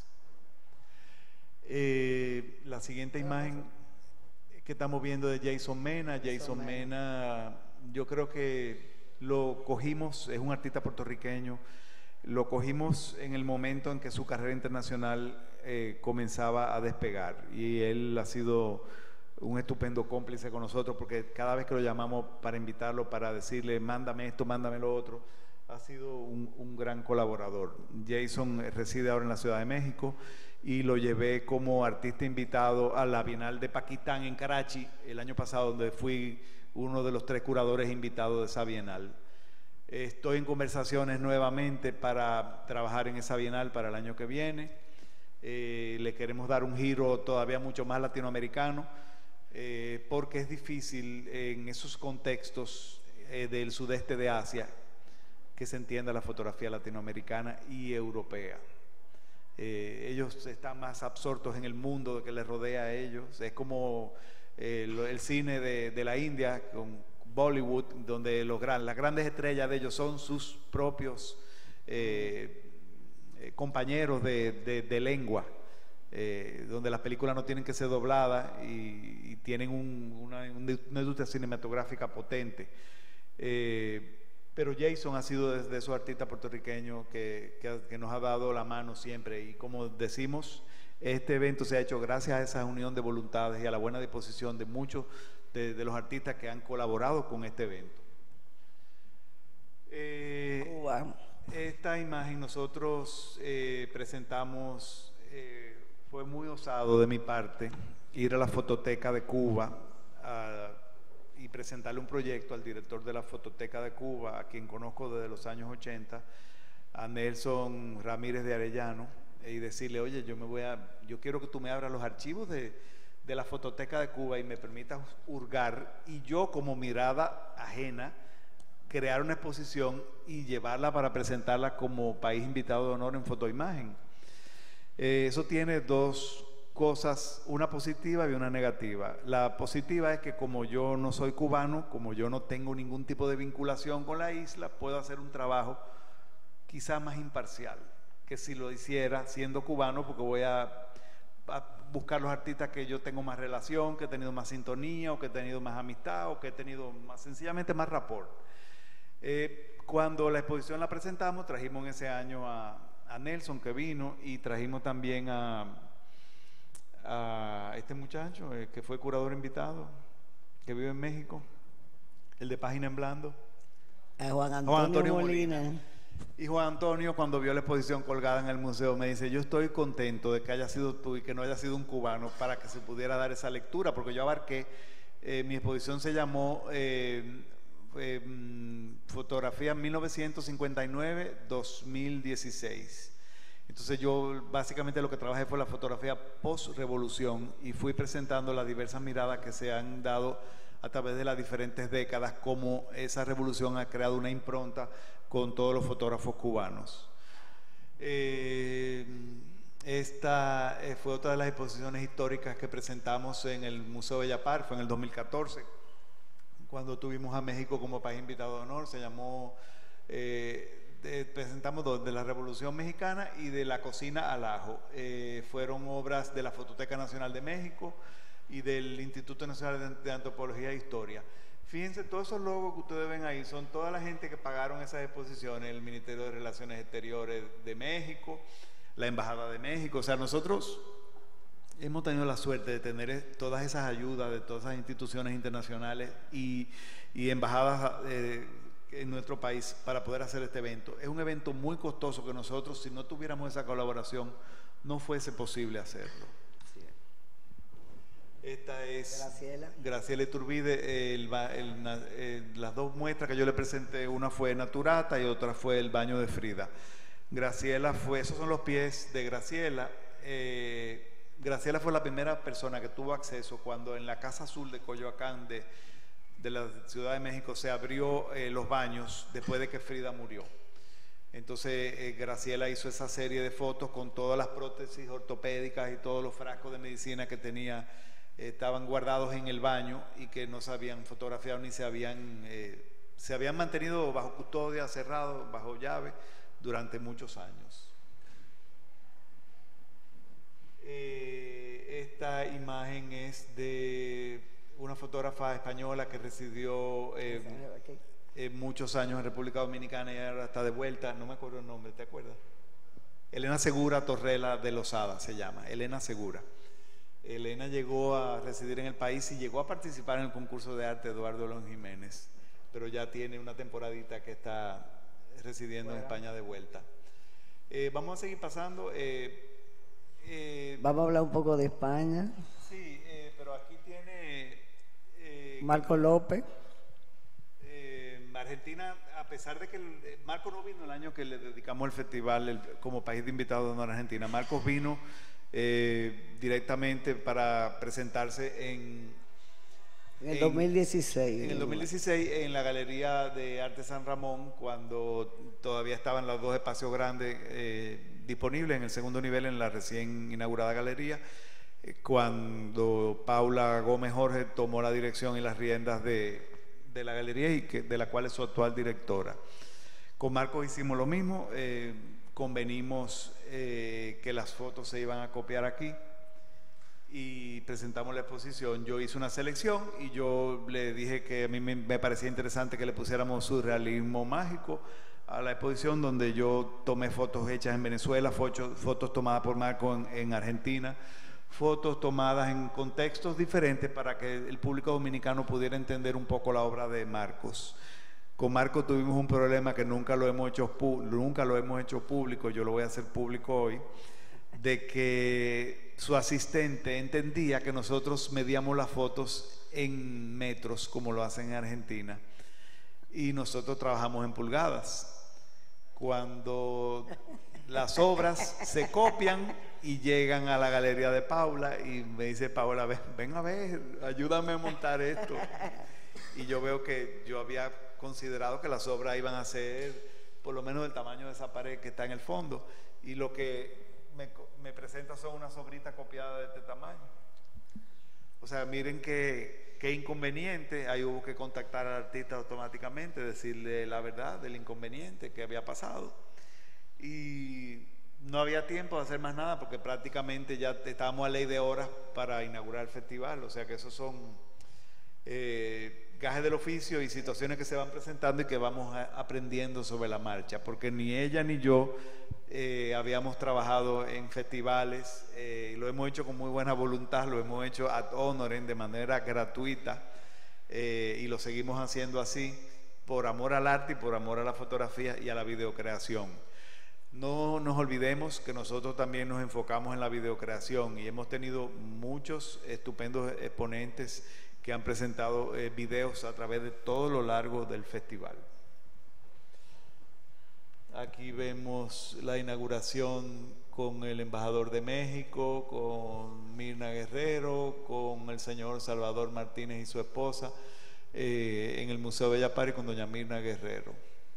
Eh, la siguiente imagen que estamos viendo de Jason Mena. Jason Mena, yo creo que lo cogimos, es un artista puertorriqueño, lo cogimos en el momento en que su carrera internacional eh, comenzaba a despegar, y él ha sido un estupendo cómplice con nosotros, porque cada vez que lo llamamos para invitarlo, para decirle mándame esto, mándame lo otro, ha sido un, un gran colaborador. Jason reside ahora en la Ciudad de México y lo llevé como artista invitado a la Bienal de Paquitán en Karachi el año pasado, donde fui uno de los tres curadores invitados de esa Bienal. Estoy en conversaciones nuevamente para trabajar en esa Bienal para el año que viene. Eh, le queremos dar un giro todavía mucho más latinoamericano, eh, porque es difícil en esos contextos eh, del sudeste de Asia que se entienda la fotografía latinoamericana y europea. Eh, ellos están más absortos en el mundo que les rodea a ellos. Es como eh, el, el cine de, de la India con Bollywood, donde los gran, las grandes estrellas de ellos son sus propios eh, eh, compañeros de, de, de lengua, eh, donde las películas no tienen que ser dobladas y, y tienen un, una, una industria cinematográfica potente. Eh, Pero Jason ha sido desde esos artistas puertorriqueños que, que, que nos ha dado la mano siempre, y como decimos, este evento se ha hecho gracias a esa unión de voluntades y a la buena disposición de muchos de, de los artistas que han colaborado con este evento. Eh, Cuba. Esta imagen nosotros eh, presentamos, eh, fue muy osado de mi parte ir a la Fototeca de Cuba a y presentarle un proyecto al director de la Fototeca de Cuba, a quien conozco desde los años ochenta, a Nelson Ramírez de Arellano, y decirle, oye, yo me voy a, yo quiero que tú me abras los archivos de, de la Fototeca de Cuba y me permitas hurgar, y yo como mirada ajena, crear una exposición y llevarla para presentarla como país invitado de honor en fotoimagen. Eh, eso tiene dos cosas, una positiva y una negativa. La positiva es que como yo no soy cubano, como yo no tengo ningún tipo de vinculación con la isla, puedo hacer un trabajo quizás más imparcial que si lo hiciera siendo cubano, porque voy a, a buscar los artistas que yo tengo más relación, que he tenido más sintonía, o que he tenido más amistad, o que he tenido más, sencillamente más rapport. Eh, cuando la exposición la presentamos, trajimos en ese año a, a Nelson, que vino, y trajimos también a a este muchacho eh, que fue curador invitado, que vive en México, el de Página en Blando, a Juan Antonio, Juan Antonio Molina. Molina. Y Juan Antonio, cuando vio la exposición colgada en el museo, me dice, yo estoy contento de que haya sido tú y que no haya sido un cubano, para que se pudiera dar esa lectura, porque yo abarqué, eh, mi exposición se llamó eh, eh, Fotografía mil novecientos cincuenta y nueve a dos mil dieciséis. Entonces yo básicamente lo que trabajé fue la fotografía post-revolución, y fui presentando las diversas miradas que se han dado a través de las diferentes décadas, cómo esa revolución ha creado una impronta con todos los fotógrafos cubanos. Eh, esta eh, fue otra de las exposiciones históricas que presentamos en el Museo Bella Par, fue en el dos mil catorce, cuando tuvimos a México como país invitado de honor. Se llamó... Eh, De, presentamos dos, de la Revolución Mexicana y de La Cocina al Ajo. Eh, fueron obras de la Fototeca Nacional de México y del Instituto Nacional de, de Antropología e Historia. Fíjense, todos esos logos que ustedes ven ahí son toda la gente que pagaron esas exposiciones: el Ministerio de Relaciones Exteriores de México, la Embajada de México. O sea, nosotros hemos tenido la suerte de tener todas esas ayudas de todas esas instituciones internacionales y, y embajadas eh, en nuestro país para poder hacer este evento. Es un evento muy costoso que nosotros, si no tuviéramos esa colaboración, no fuese posible hacerlo. Sí. Esta es Graciela, Graciela Iturbide. El, el, el, las dos muestras que yo le presenté, una fue Naturata y otra fue El Baño de Frida. Graciela fue, esos son los pies de Graciela. Eh, Graciela fue la primera persona que tuvo acceso cuando en la Casa Azul de Coyoacán de de la Ciudad de México se abrió eh, los baños después de que Frida murió. Entonces eh, Graciela hizo esa serie de fotos con todas las prótesis ortopédicas y todos los frascos de medicina que tenía, eh, estaban guardados en el baño y que no se habían fotografiado ni se habían, eh, se habían mantenido bajo custodia, cerrados, bajo llave durante muchos años. Eh, esta imagen es de una fotógrafa española que residió eh, eh, muchos años en República Dominicana y ahora está de vuelta, no me acuerdo el nombre, ¿te acuerdas? Elena Segura Torrela de Lozada se llama, Elena Segura. Elena llegó a residir en el país y llegó a participar en el concurso de arte Eduardo León Jiménez, pero ya tiene una temporadita que está residiendo bueno. en España de vuelta. Eh, vamos a seguir pasando. Eh, eh, vamos a hablar un poco de España. Sí, eh, pero aquí tiene... Eh, Marco López. Argentina, a pesar de que el, Marcos no vino el año que le dedicamos el festival el, como país de invitados de honor a Argentina, Marcos vino eh, directamente para presentarse en, en el en, dos mil dieciséis. En el dos mil dieciséis en la Galería de Arte San Ramón, cuando todavía estaban los dos espacios grandes eh, disponibles en el segundo nivel en la recién inaugurada galería, eh, cuando Paula Gómez Jorge tomó la dirección y las riendas de de la galería y que, de la cual es su actual directora. Con Marcos hicimos lo mismo, eh, convenimos eh, que las fotos se iban a copiar aquí y presentamos la exposición. Yo hice una selección y yo le dije que a mí me, me parecía interesante que le pusiéramos surrealismo mágico a la exposición, donde yo tomé fotos hechas en Venezuela, fotos, fotos tomadas por Marcos en, en Argentina, fotos tomadas en contextos diferentes para que el público dominicano pudiera entender un poco la obra de Marcos. Con Marcos tuvimos un problema que nunca lo hemos hecho, nunca lo hemos hecho público, yo lo voy a hacer público hoy, de que su asistente entendía que nosotros medíamos las fotos en metros, como lo hacen en Argentina, y nosotros trabajamos en pulgadas. Cuando las obras se copian y llegan a la galería de Paula y me dice Paula, ven, ven a ver, ayúdame a montar esto. Y yo veo que yo había considerado que las obras iban a ser por lo menos del tamaño de esa pared que está en el fondo, y lo que me, me presenta son unas obritas copiadas de este tamaño. O sea, miren qué, qué inconveniente. Ahí hubo que contactar al artista automáticamente, decirle la verdad del inconveniente que había pasado, y no había tiempo de hacer más nada porque prácticamente ya estábamos a ley de horas para inaugurar el festival. O sea que esos son eh, gajes del oficio y situaciones que se van presentando y que vamos a, aprendiendo sobre la marcha, porque ni ella ni yo eh, habíamos trabajado en festivales, eh, lo hemos hecho con muy buena voluntad, lo hemos hecho ad honorem, de manera gratuita, eh, y lo seguimos haciendo así por amor al arte y por amor a la fotografía y a la videocreación. No nos olvidemos que nosotros también nos enfocamos en la videocreación y hemos tenido muchos estupendos exponentes que han presentado eh, videos a través de todo lo largo del festival. Aquí vemos la inauguración con el embajador de México, con Mirna Guerrero, con el señor Salvador Martínez y su esposa, eh, en el Museo Bella Party con doña Mirna Guerrero.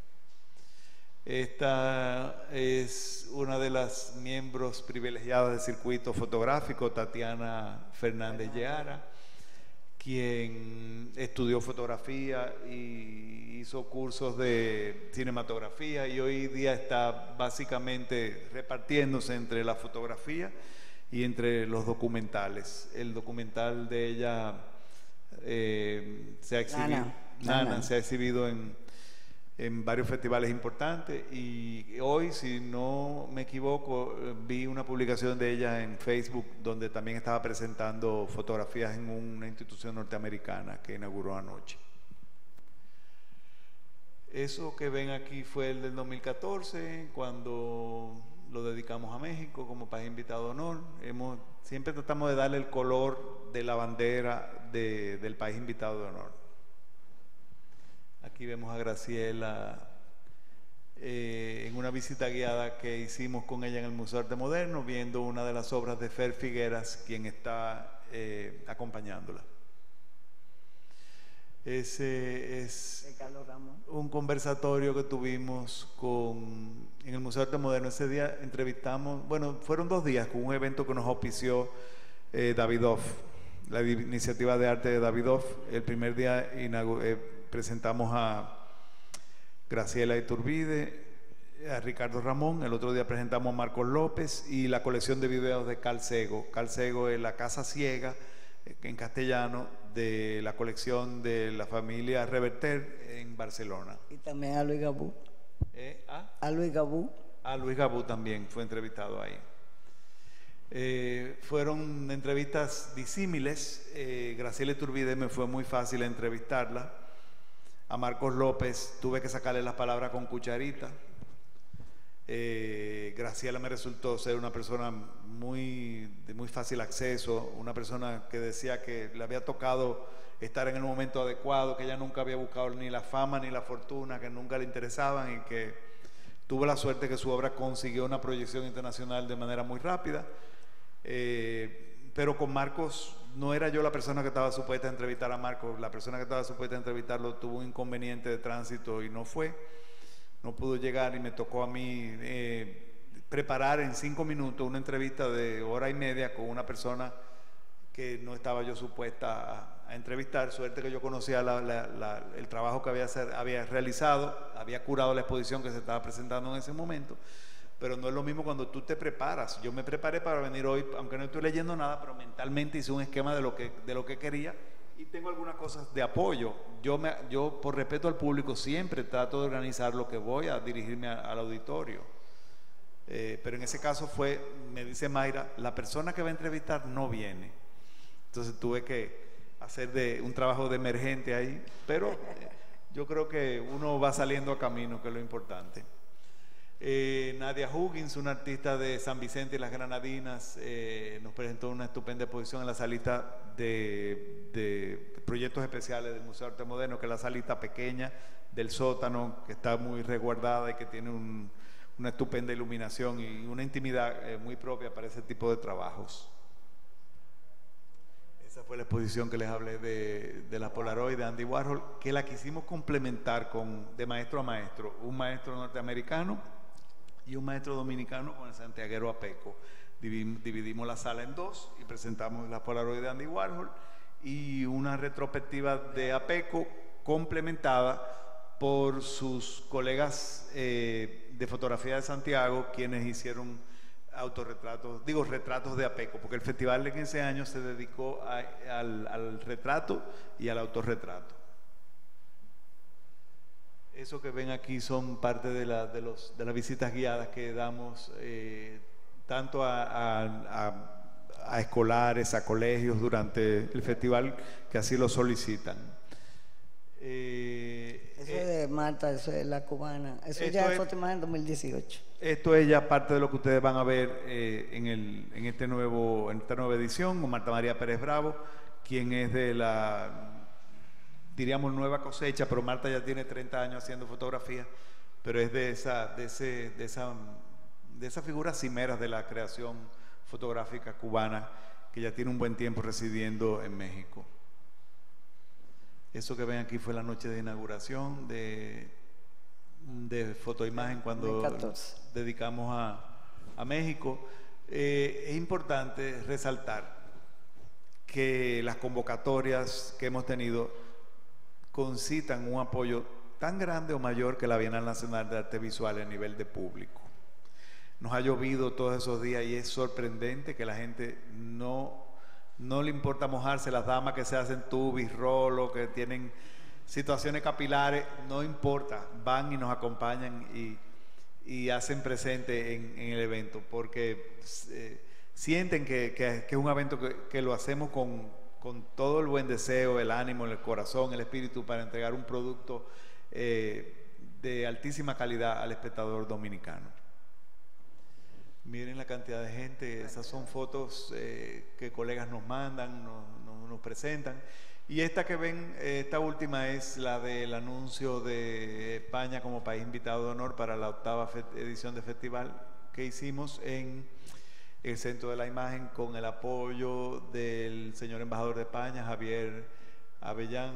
Esta es una de las miembros privilegiadas del circuito fotográfico, Tatiana Fernández Lleara, quien estudió fotografía y hizo cursos de cinematografía y hoy día está básicamente repartiéndose entre la fotografía y entre los documentales. El documental de ella eh, se ha exhibido, Nana, Nana, Nana. se ha exhibido en en varios festivales importantes, y hoy, si no me equivoco, vi una publicación de ella en Facebook donde también estaba presentando fotografías en una institución norteamericana que inauguró anoche. Eso que ven aquí fue el del dos mil catorce, cuando lo dedicamos a México como país invitado de honor. Hemos, siempre tratamos de darle el color de la bandera de, del país invitado de honor. Aquí vemos a Graciela eh, en una visita guiada que hicimos con ella en el Museo de Arte Moderno, viendo una de las obras de Fer Figueras, quien está eh, acompañándola. Ese es De Carlos Ramón. un conversatorio que tuvimos con, en el Museo de Arte Moderno. Ese día entrevistamos, bueno, fueron dos días con un evento que nos auspició eh, Davidoff, la iniciativa de arte de Davidoff. El primer día eh, presentamos a Graciela Iturbide, a Ricardo Ramón. El otro día presentamos a Marcos López y la colección de videos de Carl Sego. Carl Sego es La Casa Ciega, en castellano, de la colección de la familia Reverter en Barcelona. Y también a Luis Gabú. Eh, ¿ah? A Luis Gabú. A Luis Gabú también fue entrevistado ahí. Eh, fueron entrevistas disímiles. eh, Graciela Iturbide me fue muy fácil entrevistarla. A Marcos López tuve que sacarle las palabras con cucharita. Eh, Graciela me resultó ser una persona muy, de muy fácil acceso, una persona que decía que le había tocado estar en el momento adecuado, que ella nunca había buscado ni la fama ni la fortuna, que nunca le interesaban, y que tuvo la suerte que su obra consiguió una proyección internacional de manera muy rápida. Eh, pero con Marcos no era yo la persona que estaba supuesta a entrevistar a Marcos. La persona que estaba supuesta a entrevistarlo tuvo un inconveniente de tránsito y no fue. No pudo llegar y me tocó a mí eh, preparar en cinco minutos una entrevista de hora y media con una persona que no estaba yo supuesta a, a entrevistar. Suerte que yo conocía la, la, la, el trabajo que había, hacer, había realizado, había curado la exposición que se estaba presentando en ese momento, pero no es lo mismo cuando tú te preparas. Yo me preparé para venir hoy, aunque no estoy leyendo nada, pero mentalmente hice un esquema de lo que, de lo que quería. Y tengo algunas cosas de apoyo. Yo, me, yo, por respeto al público, siempre trato de organizar lo que voy a dirigirme a, al auditorio. Eh, pero en ese caso fue, me dice Mayra, la persona que va a entrevistar no viene. Entonces tuve que hacer de, un trabajo de emergente ahí. Pero eh, yo creo que uno va saliendo a camino, que es lo importante. Eh, Nadia Huggins, una artista de San Vicente y las Granadinas, eh, nos presentó una estupenda exposición en la salita de, de proyectos especiales del Museo de Arte Moderno, que es la salita pequeña del sótano, que está muy resguardada y que tiene un, una estupenda iluminación y una intimidad eh, muy propia para ese tipo de trabajos. Esa fue la exposición que les hablé de, de la Polaroid de Andy Warhol, que la quisimos complementar con, de maestro a maestro, un maestro norteamericano y un maestro dominicano con el santiaguero Apeco. Dividimos la sala en dos y presentamos la Polaroid de Andy Warhol y una retrospectiva de Apeco complementada por sus colegas eh, de fotografía de Santiago, quienes hicieron autorretratos, digo retratos de Apeco, porque el festival de quince años se dedicó a, al, al retrato y al autorretrato. Eso que ven aquí son parte de, la, de, los, de las visitas guiadas que damos eh, tanto a, a, a, a escolares, a colegios durante el festival que así lo solicitan. Eh, Eso eh, es de Marta, eso es la cubana. Eso ya fue en dos mil dieciocho. Esto es ya parte de lo que ustedes van a ver eh, en, el, en, este nuevo, en esta nueva edición con Marta María Pérez Bravo, quien es de la, diríamos, nueva cosecha, pero Marta ya tiene treinta años haciendo fotografía, pero es de esa, de ese, de esa, de esas figuras cimeras de la creación fotográfica cubana, que ya tiene un buen tiempo residiendo en México. Eso que ven aquí fue la noche de inauguración de, de fotoimagen cuando dedicamos a, a México. Eh, es importante resaltar que las convocatorias que hemos tenido concitan un apoyo tan grande o mayor que la Bienal Nacional de Arte Visual a nivel de público. Nos ha llovido todos esos días y es sorprendente que la gente no, no le importa mojarse. Las damas que se hacen tubis, rolo, que tienen situaciones capilares, no importa, van y nos acompañan y, y hacen presente en, en el evento, porque eh, sienten que, que, que es un evento que, que lo hacemos con, con todo el buen deseo, el ánimo, el corazón, el espíritu para entregar un producto eh, de altísima calidad al espectador dominicano. Miren la cantidad de gente, esas son fotos eh, que colegas nos mandan, nos, nos, nos presentan. Y esta que ven, esta última es la del anuncio de España como país invitado de honor para la octava edición del festival que hicimos en el Centro de la Imagen con el apoyo del señor embajador de España, Javier Avellán,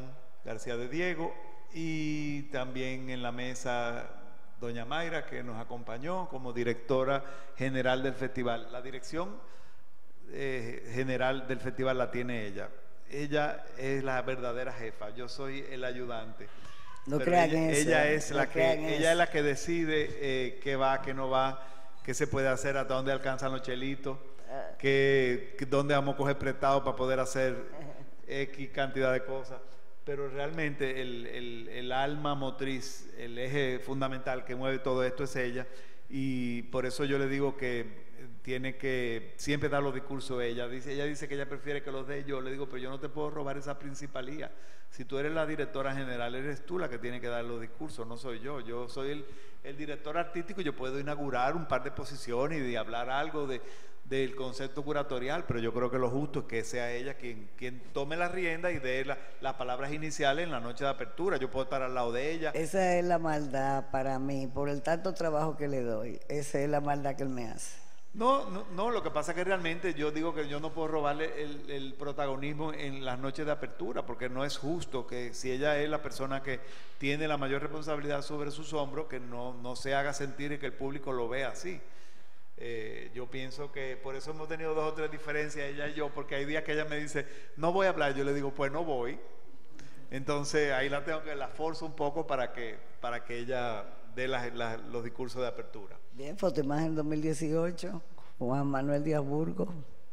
García de Diego, y también en la mesa doña Mayra, que nos acompañó como directora general del festival. La dirección eh, general del festival la tiene ella. Ella es la verdadera jefa, yo soy el ayudante. No Pero crean ella, eso. ella es no la que ella eso. es la que decide eh, qué va, qué no va, qué se puede hacer, hasta dónde alcanzan los chelitos, qué, qué, dónde vamos a coger prestado para poder hacer X cantidad de cosas. Pero realmente el, el, el alma motriz, el eje fundamental que mueve todo esto es ella, y por eso yo le digo que tiene que siempre dar los discursos ella. Dice, ella dice que ella prefiere que los dé yo. Le digo, pero yo no te puedo robar esa principalía. Si tú eres la directora general, eres tú la que tiene que dar los discursos, no soy yo. Yo soy el, el director artístico, yo puedo inaugurar un par de posiciones y de hablar algo de, del concepto curatorial, pero yo creo que lo justo es que sea ella quien, quien tome la rienda y dé la, las palabras iniciales en la noche de apertura. Yo puedo estar al lado de ella. Esa es la maldad para mí, por el tanto trabajo que le doy. Esa es la maldad que él me hace. No, no, no, lo que pasa es que realmente yo digo que yo no puedo robarle el, el protagonismo en las noches de apertura, porque no es justo que si ella es la persona que tiene la mayor responsabilidad sobre sus hombros, que no, no se haga sentir y que el público lo vea así. Eh, yo pienso que por eso hemos tenido dos o tres diferencias ella y yo, porque hay días que ella me dice, no voy a hablar, yo le digo, pues no voy. Entonces ahí la tengo que la forzo un poco para que, para que ella dé las, las, los discursos de apertura. Bien, fotoimagen dos mil dieciocho, Juan Manuel Díaz Burgos.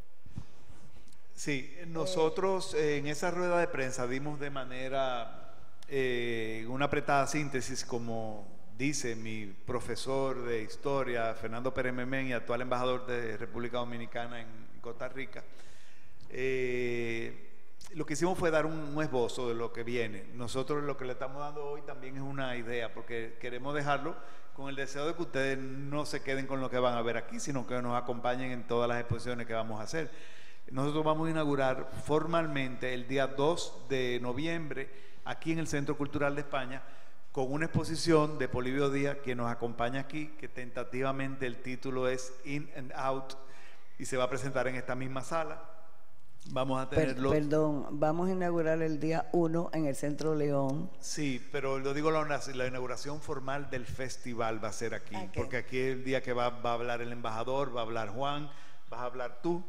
Sí, nosotros eh, en esa rueda de prensa dimos de manera, eh, una apretada síntesis, como dice mi profesor de historia, Fernando Pérez Memén, y actual embajador de República Dominicana en Costa Rica. Eh, lo que hicimos fue dar un, un esbozo de lo que viene. Nosotros lo que le estamos dando hoy también es una idea, porque queremos dejarlo con el deseo de que ustedes no se queden con lo que van a ver aquí, sino que nos acompañen en todas las exposiciones que vamos a hacer. Nosotros vamos a inaugurar formalmente el día dos de noviembre aquí en el Centro Cultural de España con una exposición de Polibio Díaz, que nos acompaña aquí, que tentativamente el título es In and Out, y se va a presentar en esta misma sala. Vamos a tenerlo. Per, perdón, vamos a inaugurar el día uno en el Centro León. Sí, pero lo digo, la, la inauguración formal del festival va a ser aquí, okay. Porque aquí es el día que va, va a hablar el embajador, va a hablar Juan, vas a hablar tú,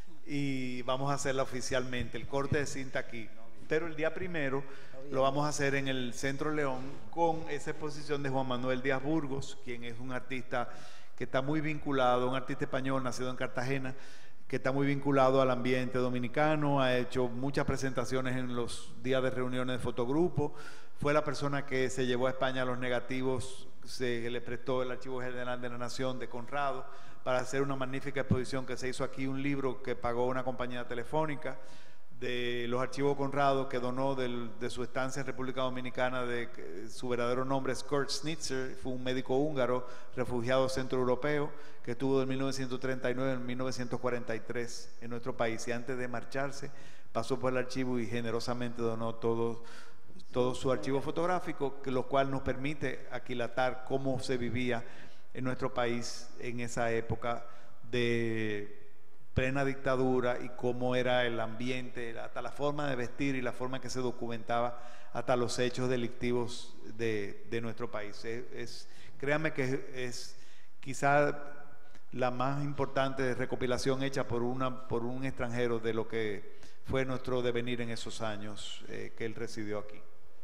y vamos a hacerla oficialmente, el corte de cinta aquí. Pero el día primero lo vamos a hacer en el Centro León con esa exposición de Juan Manuel Díaz Burgos, quien es un artista que está muy vinculado, un artista español nacido en Cartagena, que está muy vinculado al ambiente dominicano, ha hecho muchas presentaciones en los días de reuniones de fotogrupo, fue la persona que se llevó a España los negativos, se le prestó el Archivo General de la Nación de Conrado para hacer una magnífica exposición que se hizo aquí, un libro que pagó una compañía telefónica de los archivos Conrado, que donó del, de su estancia en República Dominicana, de su verdadero nombre es Kurt Schnitzer, fue un médico húngaro, refugiado centroeuropeo, que estuvo de mil novecientos treinta y nueve a mil novecientos cuarenta y tres en nuestro país, y antes de marcharse pasó por el archivo y generosamente donó todo, todo su archivo fotográfico, que lo cual nos permite aquilatar cómo se vivía en nuestro país en esa época de plena dictadura, y cómo era el ambiente, hasta la forma de vestir y la forma en que se documentaba hasta los hechos delictivos de, de nuestro país. Es, es, créanme que es, es quizá la más importante recopilación hecha por, una, por un extranjero de lo que fue nuestro devenir en esos años eh, que él residió aquí.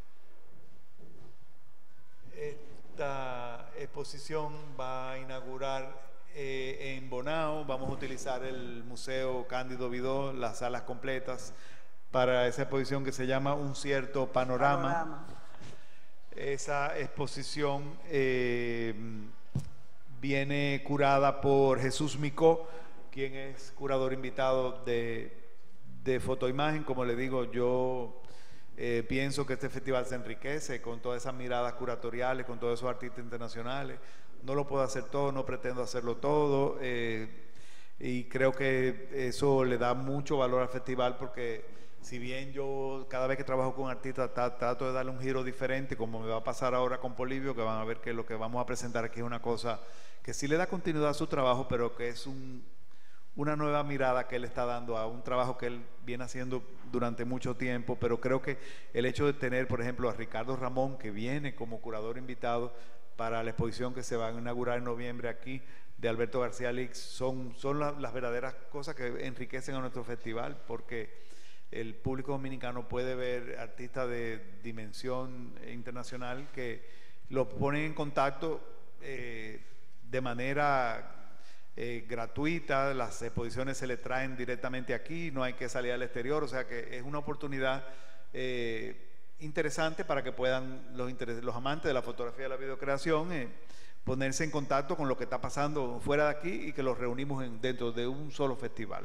Esta exposición va a inaugurar Eh, en Bonao. Vamos a utilizar el Museo Cándido Vidó, las salas completas, para esa exposición que se llama Un cierto panorama. panorama. Esa exposición eh, viene curada por Jesús Micó, quien es curador invitado de, de fotoimagen. Como le digo, yo eh, pienso que este festival se enriquece con todas esas miradas curatoriales, con todos esos artistas internacionales. No lo puedo hacer todo, no pretendo hacerlo todo, eh, y creo que eso le da mucho valor al festival, porque si bien yo cada vez que trabajo con artistas trato de darle un giro diferente, como me va a pasar ahora con Polibio, que van a ver que lo que vamos a presentar aquí es una cosa que sí le da continuidad a su trabajo, pero que es un, una nueva mirada que él está dando a un trabajo que él viene haciendo durante mucho tiempo, pero creo que el hecho de tener, por ejemplo, a Ricardo Ramón, que viene como curador invitado para la exposición que se va a inaugurar en noviembre aquí, de Alberto García Lix, son, son la, las verdaderas cosas que enriquecen a nuestro festival, porque el público dominicano puede ver artistas de dimensión internacional que los ponen en contacto eh, de manera eh, gratuita, las exposiciones se le traen directamente aquí, no hay que salir al exterior, o sea que es una oportunidad eh, interesante para que puedan los, los amantes de la fotografía y la videocreación eh, ponerse en contacto con lo que está pasando fuera de aquí y que los reunimos en, dentro de un solo festival.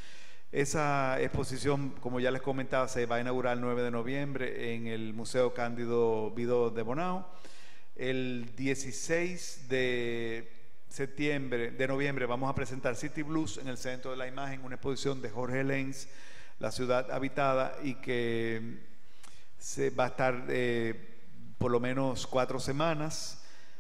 Esa exposición, como ya les comentaba, se va a inaugurar el nueve de noviembre en el Museo Cándido Vidó de Bonao. El dieciséis de septiembre, de noviembre, vamos a presentar City Blues en el Centro de la Imagen, una exposición de Jorge Lenz, La Ciudad Habitada, y que se va a estar eh, por lo menos cuatro semanas.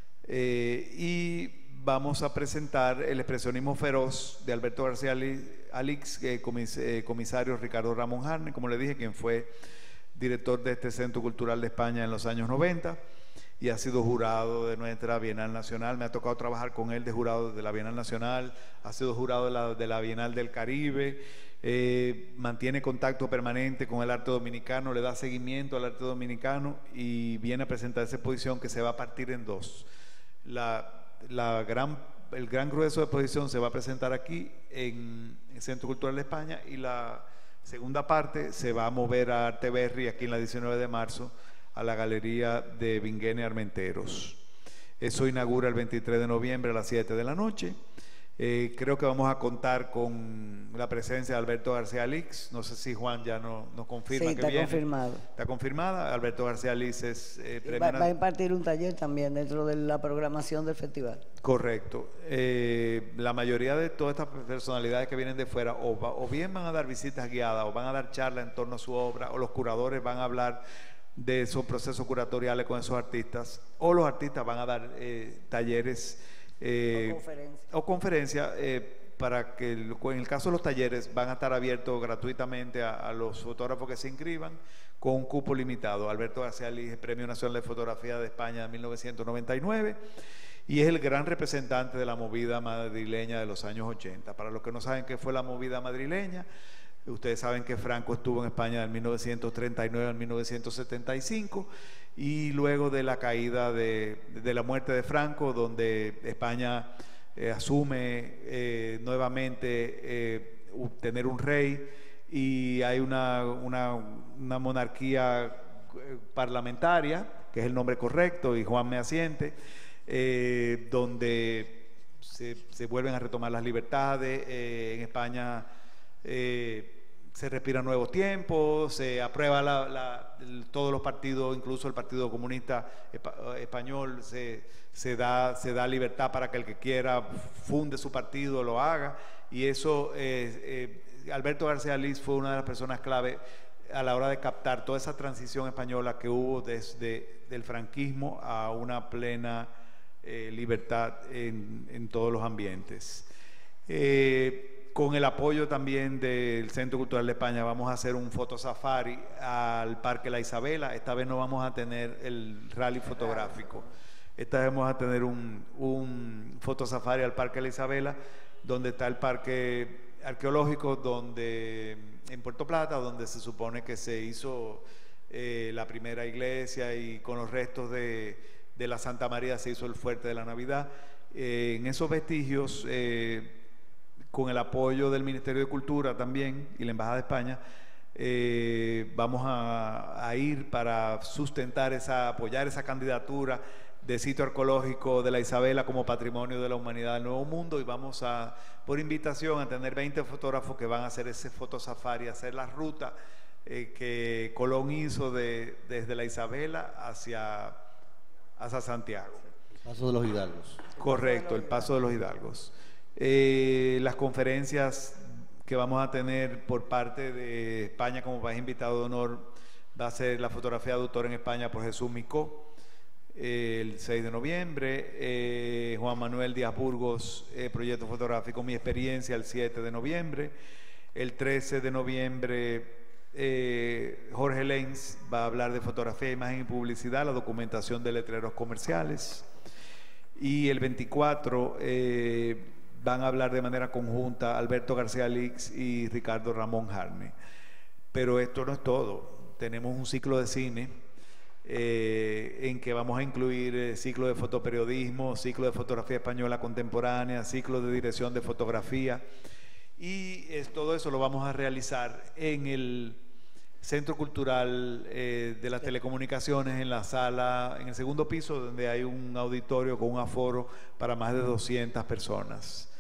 Eh, y vamos a presentar El expresionismo feroz de Alberto García Alix, eh, comis, eh, comisario Ricardo Ramón Harne, como le dije, quien fue director de este Centro Cultural de España en los años noventa y ha sido jurado de nuestra Bienal Nacional. Me ha tocado trabajar con él de jurado de la Bienal Nacional, ha sido jurado de la, de la Bienal del Caribe, eh, mantiene contacto permanente con el arte dominicano, le da seguimiento al arte dominicano y viene a presentar esa exposición que se va a partir en dos. La, la gran, el gran grueso de exposición se va a presentar aquí en el Centro Cultural de España y la segunda parte se va a mover a Arte Berri aquí en la diecinueve de marzo a la Galería de Vinguene Armenteros. Eso inaugura el veintitrés de noviembre a las siete de la noche. Eh, creo que vamos a contar con la presencia de Alberto García Lix. No sé si Juan ya no, nos confirma sí, que está viene. confirmado. Está confirmada. Alberto García Lix es eh, premio va, va a impartir un taller también dentro de la programación del festival. Correcto. Eh, la mayoría de todas estas personalidades que vienen de fuera o, va, o bien van a dar visitas guiadas o van a dar charlas en torno a su obra, o los curadores van a hablar de esos procesos curatoriales con esos artistas, o los artistas van a dar eh, talleres eh, o conferencias o conferencia, eh, para que el, en el caso de los talleres van a estar abiertos gratuitamente a, a los fotógrafos que se inscriban con un cupo limitado. Alberto García Lix, Premio Nacional de Fotografía de España de mil novecientos noventa y nueve, y es el gran representante de la movida madrileña de los años ochenta. Para los que no saben qué fue la movida madrileña, ustedes saben que Franco estuvo en España de mil novecientos treinta y nueve a mil novecientos setenta y cinco, y luego de la caída de, de la muerte de Franco, donde España eh, asume eh, nuevamente eh, tener un rey, y hay una, una, una monarquía parlamentaria, que es el nombre correcto, y Juan me asiente, eh, donde se, se vuelven a retomar las libertades. Eh, en España eh, se respiran nuevos tiempos, se aprueba la, la, todos los partidos, incluso el Partido Comunista Español, se, se, da, se da libertad para que el que quiera funde su partido lo haga, y eso, eh, eh, Alberto García Lix fue una de las personas clave a la hora de captar toda esa transición española que hubo desde el franquismo a una plena eh, libertad en, en todos los ambientes. Eh, Con el apoyo también del Centro Cultural de España vamos a hacer un fotosafari al Parque La Isabela. Esta vez no vamos a tener el rally fotográfico. Esta vez vamos a tener un, un fotosafari al Parque La Isabela, donde está el parque arqueológico, donde en Puerto Plata, donde se supone que se hizo eh, la primera iglesia, y con los restos de, de la Santa María se hizo el Fuerte de la Navidad. Eh, en esos vestigios, eh, con el apoyo del Ministerio de Cultura también y la Embajada de España, eh, vamos a, a ir para sustentar esa, apoyar esa candidatura de sitio arqueológico de la Isabela como Patrimonio de la Humanidad del Nuevo Mundo, y vamos a, por invitación, a tener veinte fotógrafos que van a hacer ese fotosafari, a hacer la ruta eh, que Colón hizo de, desde la Isabela hacia, hacia Santiago. El Paso de los Hidalgos. Correcto, el Paso de los Hidalgos. Eh, las conferencias que vamos a tener por parte de España como país invitado de honor va a ser la fotografía de autor en España por Jesús Micó, eh, el seis de noviembre, eh, Juan Manuel Díaz Burgos, eh, proyecto fotográfico Mi Experiencia, el siete de noviembre, el trece de noviembre eh, Jorge Lenz va a hablar de fotografía, imagen y publicidad, la documentación de letreros comerciales, y el veinticuatro eh, van a hablar de manera conjunta Alberto García Lix y Ricardo Ramón Jarne. Pero esto no es todo, tenemos un ciclo de cine eh, en que vamos a incluir eh, ciclo de fotoperiodismo, ciclo de fotografía española contemporánea, ciclo de dirección de fotografía, y es, todo eso lo vamos a realizar en el Centro Cultural eh, de las Telecomunicaciones, en la sala, en el segundo piso, donde hay un auditorio con un aforo para más de doscientas personas.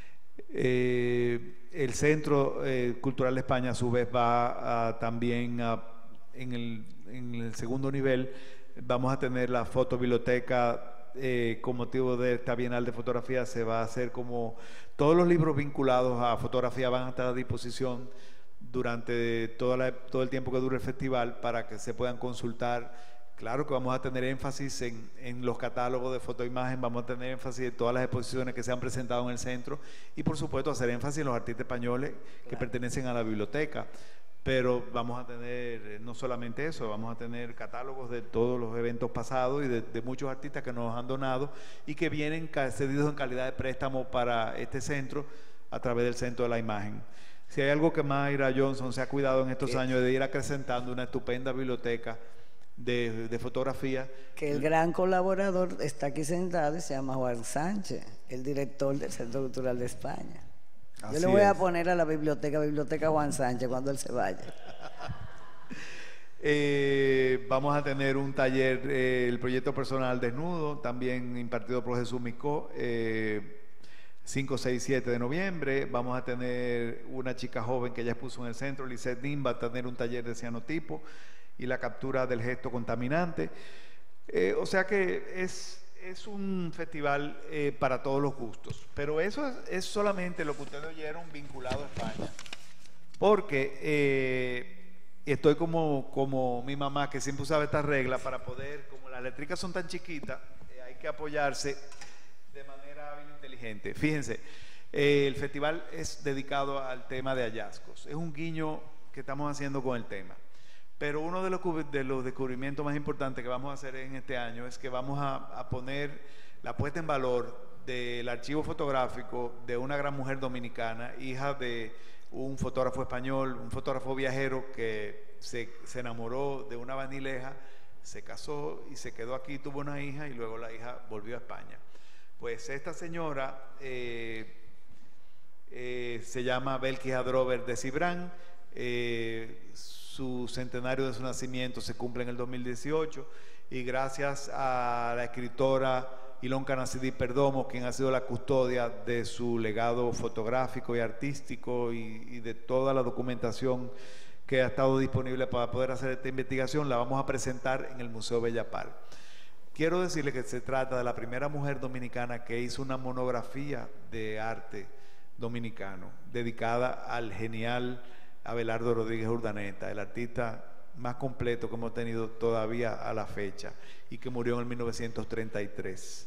Eh, el Centro eh, Cultural de España a su vez va a, también a, en, el, en el segundo nivel vamos a tener la fotobiblioteca eh, con motivo de esta Bienal de Fotografía. Se va a hacer como todos los libros vinculados a fotografía van a estar a disposición durante toda la, todo el tiempo que dure el festival para que se puedan consultar. Claro que vamos a tener énfasis en, en los catálogos de fotoimagen, vamos a tener énfasis en todas las exposiciones que se han presentado en el centro y por supuesto hacer énfasis en los artistas españoles que claro. pertenecen a la biblioteca. Pero vamos a tener no solamente eso, vamos a tener catálogos de todos los eventos pasados y de, de muchos artistas que nos han donado y que vienen cedidos en calidad de préstamo para este centro a través del Centro de la Imagen. Si hay algo que Mayra Johnson se ha cuidado en estos ¿Qué? años de ir acrecentando una estupenda biblioteca de, de fotografía. Que el gran colaborador está aquí sentado y se llama Juan Sánchez, el director del Centro Cultural de España. Así Yo le voy es. a poner a la biblioteca, biblioteca Juan Sánchez cuando él se vaya. eh, vamos a tener un taller, eh, el proyecto personal desnudo, también impartido por Jesús Micó, eh, cinco, seis, siete de noviembre. Vamos a tener una chica joven que ella expuso en el centro, Lisette Nin, va a tener un taller de cianotipo y la captura del gesto contaminante. Eh, o sea que es... Es un festival eh, para todos los gustos, pero eso es, es solamente lo que ustedes oyeron vinculado a España, porque eh, estoy como, como mi mamá que siempre usaba esta regla para poder, como las letricas son tan chiquitas, eh, hay que apoyarse de manera bien inteligente. Fíjense, eh, el festival es dedicado al tema de hallazgos, es un guiño que estamos haciendo con el tema. Pero uno de los, de los descubrimientos más importantes que vamos a hacer en este año es que vamos a, a poner la puesta en valor del archivo fotográfico de una gran mujer dominicana, hija de un fotógrafo español, un fotógrafo viajero que se, se enamoró de una vanileja, se casó y se quedó aquí, tuvo una hija y luego la hija volvió a España. Pues esta señora eh, eh, se llama Belkis Adrover de Cibrán. eh, Su centenario de su nacimiento se cumple en el dos mil dieciocho y gracias a la escritora Ilonka Nasidí Perdomo, quien ha sido la custodia de su legado fotográfico y artístico y, y de toda la documentación que ha estado disponible para poder hacer esta investigación, la vamos a presentar en el Museo Bellapar. Quiero decirle que se trata de la primera mujer dominicana que hizo una monografía de arte dominicano dedicada al genial Abelardo Rodríguez Urdaneta, el artista más completo que hemos tenido todavía a la fecha y que murió en el mil novecientos treinta y tres.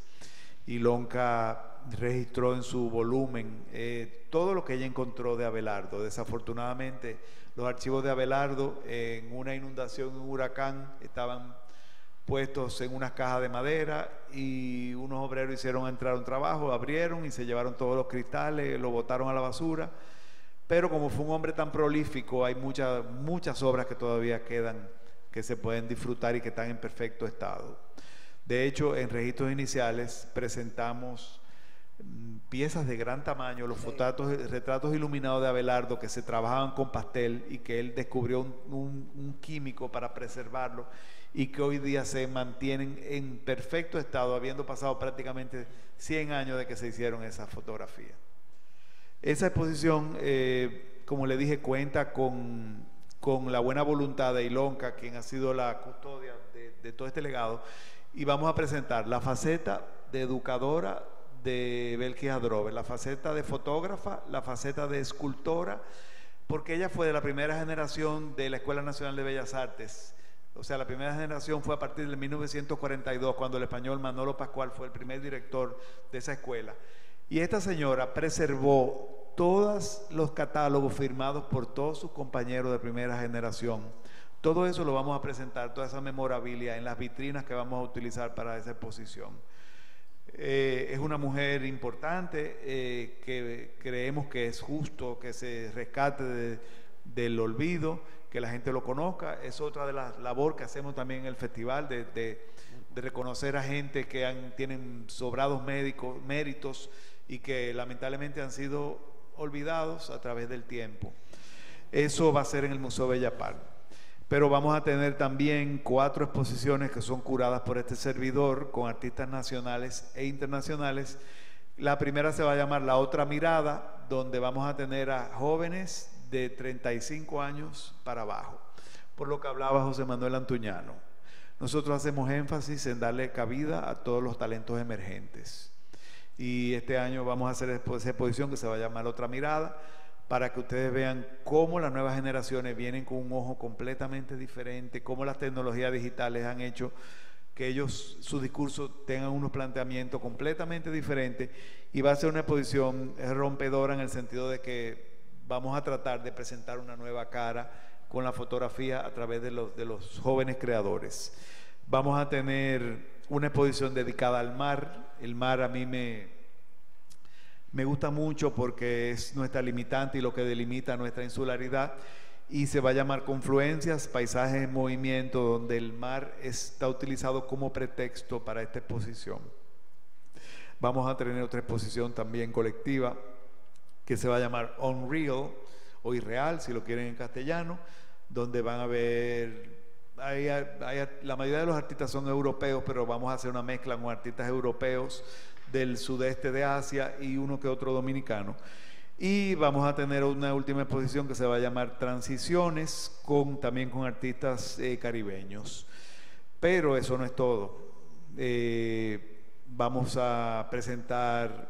Ilonka registró en su volumen eh, todo lo que ella encontró de Abelardo. Desafortunadamente, los archivos de Abelardo en una inundación, un huracán, estaban puestos en unas cajas de madera y unos obreros hicieron entrar un trabajo, abrieron y se llevaron todos los cristales, lo botaron a la basura. Pero como fue un hombre tan prolífico, hay muchas, muchas obras que todavía quedan, que se pueden disfrutar y que están en perfecto estado. De hecho, en registros iniciales presentamos mm, piezas de gran tamaño, los fotatos, retratos iluminados de Abelardo que se trabajaban con pastel y que él descubrió un, un, un químico para preservarlo y que hoy día se mantienen en perfecto estado, habiendo pasado prácticamente cien años de que se hicieron esas fotografías. Esa exposición, eh, como le dije, cuenta con, con la buena voluntad de Ilonka, quien ha sido la custodia de, de todo este legado, y vamos a presentar la faceta de educadora de Belkis Adrover, la faceta de fotógrafa, la faceta de escultora, porque ella fue de la primera generación de la Escuela Nacional de Bellas Artes O sea, la primera generación fue a partir de mil novecientos cuarenta y dos, cuando el español Manolo Pascual fue el primer director de esa escuela. Y esta señora preservó todos los catálogos firmados por todos sus compañeros de primera generación. Todo eso lo vamos a presentar, toda esa memorabilia en las vitrinas que vamos a utilizar para esa exposición. Eh, es una mujer importante, eh, que creemos que es justo que se rescate de, del olvido, que la gente lo conozca. Es otra de las labores que hacemos también en el festival, de, de, de reconocer a gente que han, tienen sobrados médicos, méritos y que lamentablemente han sido olvidados a través del tiempo. Eso va a ser en el Museo Bella Park. Pero vamos a tener también cuatro exposiciones que son curadas por este servidor con artistas nacionales e internacionales. La primera se va a llamar La Otra Mirada, donde vamos a tener a jóvenes de treinta y cinco años para abajo, por lo que hablaba José Manuel Antuñano. Nosotros hacemos énfasis en darle cabida a todos los talentos emergentes. Y este año vamos a hacer esa exposición que se va a llamar La Otra Mirada, para que ustedes vean cómo las nuevas generaciones vienen con un ojo completamente diferente, cómo las tecnologías digitales han hecho que ellos, su discurso, tengan unos planteamientos completamente diferentes, y va a ser una exposición rompedora en el sentido de que vamos a tratar de presentar una nueva cara con la fotografía a través de los, de los jóvenes creadores. Vamos a tener una exposición dedicada al mar. El mar a mí me... Me gusta mucho porque es nuestra limitante y lo que delimita nuestra insularidad, y se va a llamar Confluencias, Paisajes en Movimiento, donde el mar está utilizado como pretexto para esta exposición. Vamos a tener otra exposición también colectiva que se va a llamar Unreal o Irreal, si lo quieren en castellano, donde van a ver, hay, hay, la mayoría de los artistas son europeos, pero vamos a hacer una mezcla con artistas europeos del sudeste de Asia y uno que otro dominicano. Y vamos a tener una última exposición que se va a llamar Transiciones, con, también con artistas eh, caribeños. Pero eso no es todo. Eh, vamos a presentar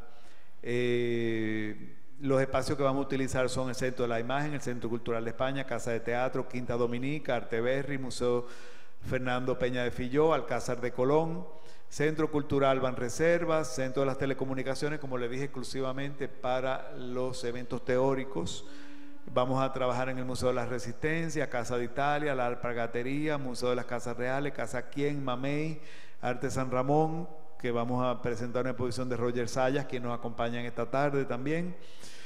eh, los espacios que vamos a utilizar son el Centro de la Imagen, el Centro Cultural de España, Casa de Teatro, Quinta Dominica, Arteberry, Museo Fernando Peña de Filló, Alcázar de Colón, Centro Cultural Banreservas, Centro de las Telecomunicaciones, como le dije, exclusivamente para los eventos teóricos. Vamos a trabajar en el Museo de la Resistencia, Casa de Italia, la Alpargatería, Museo de las Casas Reales, Casa Quien, Mamey, Arte San Ramón, que vamos a presentar una exposición de Roger Sayas, quien nos acompaña esta tarde también.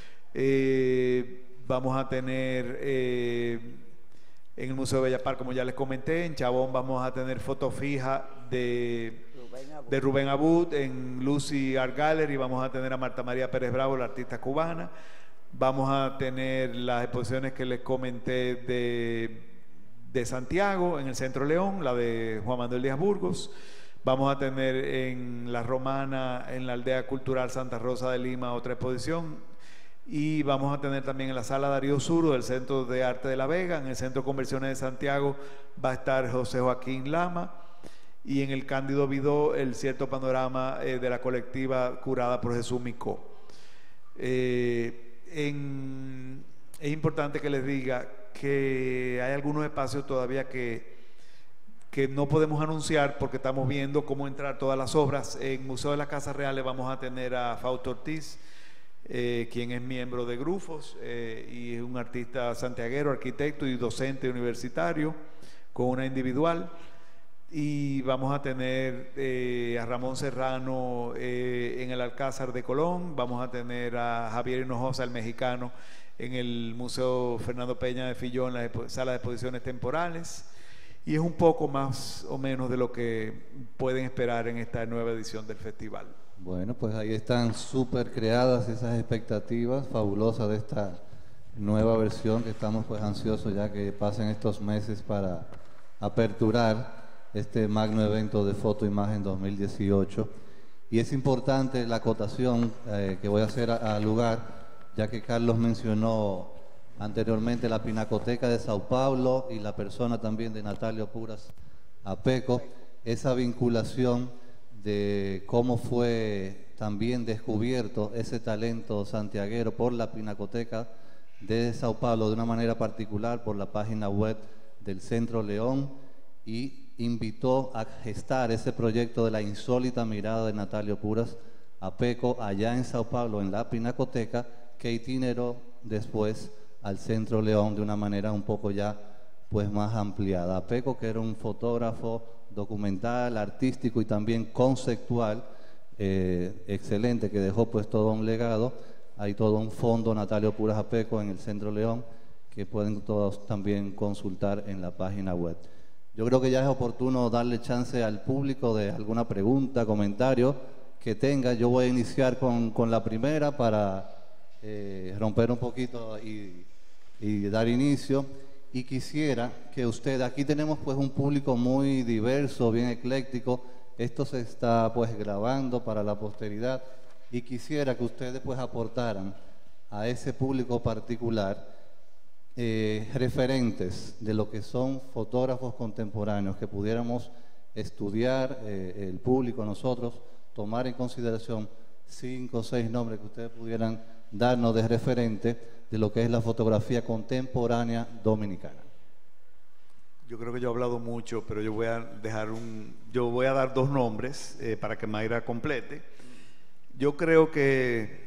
Eh, vamos a tener... Eh, en el Museo de Bella Park, como ya les comenté, en Chabón vamos a tener foto fija de, de Rubén Abud, en Lucy Art Gallery vamos a tener a Marta María Pérez Bravo, la artista cubana. Vamos a tener las exposiciones que les comenté de, de Santiago, en el Centro León, la de Juan Manuel Díaz Burgos. Vamos a tener en La Romana, en la Aldea Cultural Santa Rosa de Lima, otra exposición. Y vamos a tener también en la Sala Darío Suro del Centro de Arte de La Vega. En el Centro de Conversiones de Santiago va a estar José Joaquín Lama, y en el Cándido Vidó el cierto panorama eh, de la colectiva curada por Jesús Micó. Eh, en, es importante que les diga que hay algunos espacios todavía que, que no podemos anunciar porque estamos viendo cómo entrar todas las obras. En Museo de las Casas Reales vamos a tener a Fausto Ortiz, Eh, quien es miembro de Grufos eh, y es un artista santiaguero, arquitecto y docente universitario, con una individual. Y vamos a tener eh, a Ramón Serrano eh, en el Alcázar de Colón. Vamos a tener a Javier Hinojosa, el mexicano, en el Museo Fernando Peña de Filló, en la sala de exposiciones temporales. Y es un poco más o menos de lo que pueden esperar en esta nueva edición del festival. Bueno, pues ahí están súper creadas esas expectativas fabulosas de esta nueva versión, que estamos pues ansiosos ya que pasen estos meses para aperturar este magno evento de Foto Imagen dos mil dieciocho. Y es importante la acotación eh, que voy a hacer al lugar, ya que Carlos mencionó anteriormente la Pinacoteca de Sao Paulo y la persona también de Natalio Puras Apeco, esa vinculación de cómo fue también descubierto ese talento santiaguero por la Pinacoteca de Sao Paulo, de una manera particular por la página web del Centro León, y invitó a gestar ese proyecto de la insólita mirada de Natalio Puras Apeco allá en Sao Paulo, en la Pinacoteca, que itineró después al Centro León de una manera un poco ya pues más ampliada. Apeco, que era un fotógrafo documental, artístico y también conceptual, eh, excelente, que dejó pues todo un legado. Hay todo un fondo Natalio Puras Apeco en el Centro León que pueden todos también consultar en la página web. Yo creo que ya es oportuno darle chance al público de alguna pregunta, comentario que tenga. Yo voy a iniciar con, con la primera para eh, romper un poquito y, y dar inicio. Y quisiera que usted, aquí tenemos pues un público muy diverso, bien ecléctico. Esto se está pues grabando para la posteridad y quisiera que ustedes pues aportaran a ese público particular Eh, referentes de lo que son fotógrafos contemporáneos que pudiéramos estudiar, eh, el público, nosotros, tomar en consideración cinco o seis nombres que ustedes pudieran darnos de referente de lo que es la fotografía contemporánea dominicana. Yo creo que yo he hablado mucho, pero yo voy a dejar un, yo voy a dar dos nombres eh, para que Mayra complete. Yo creo que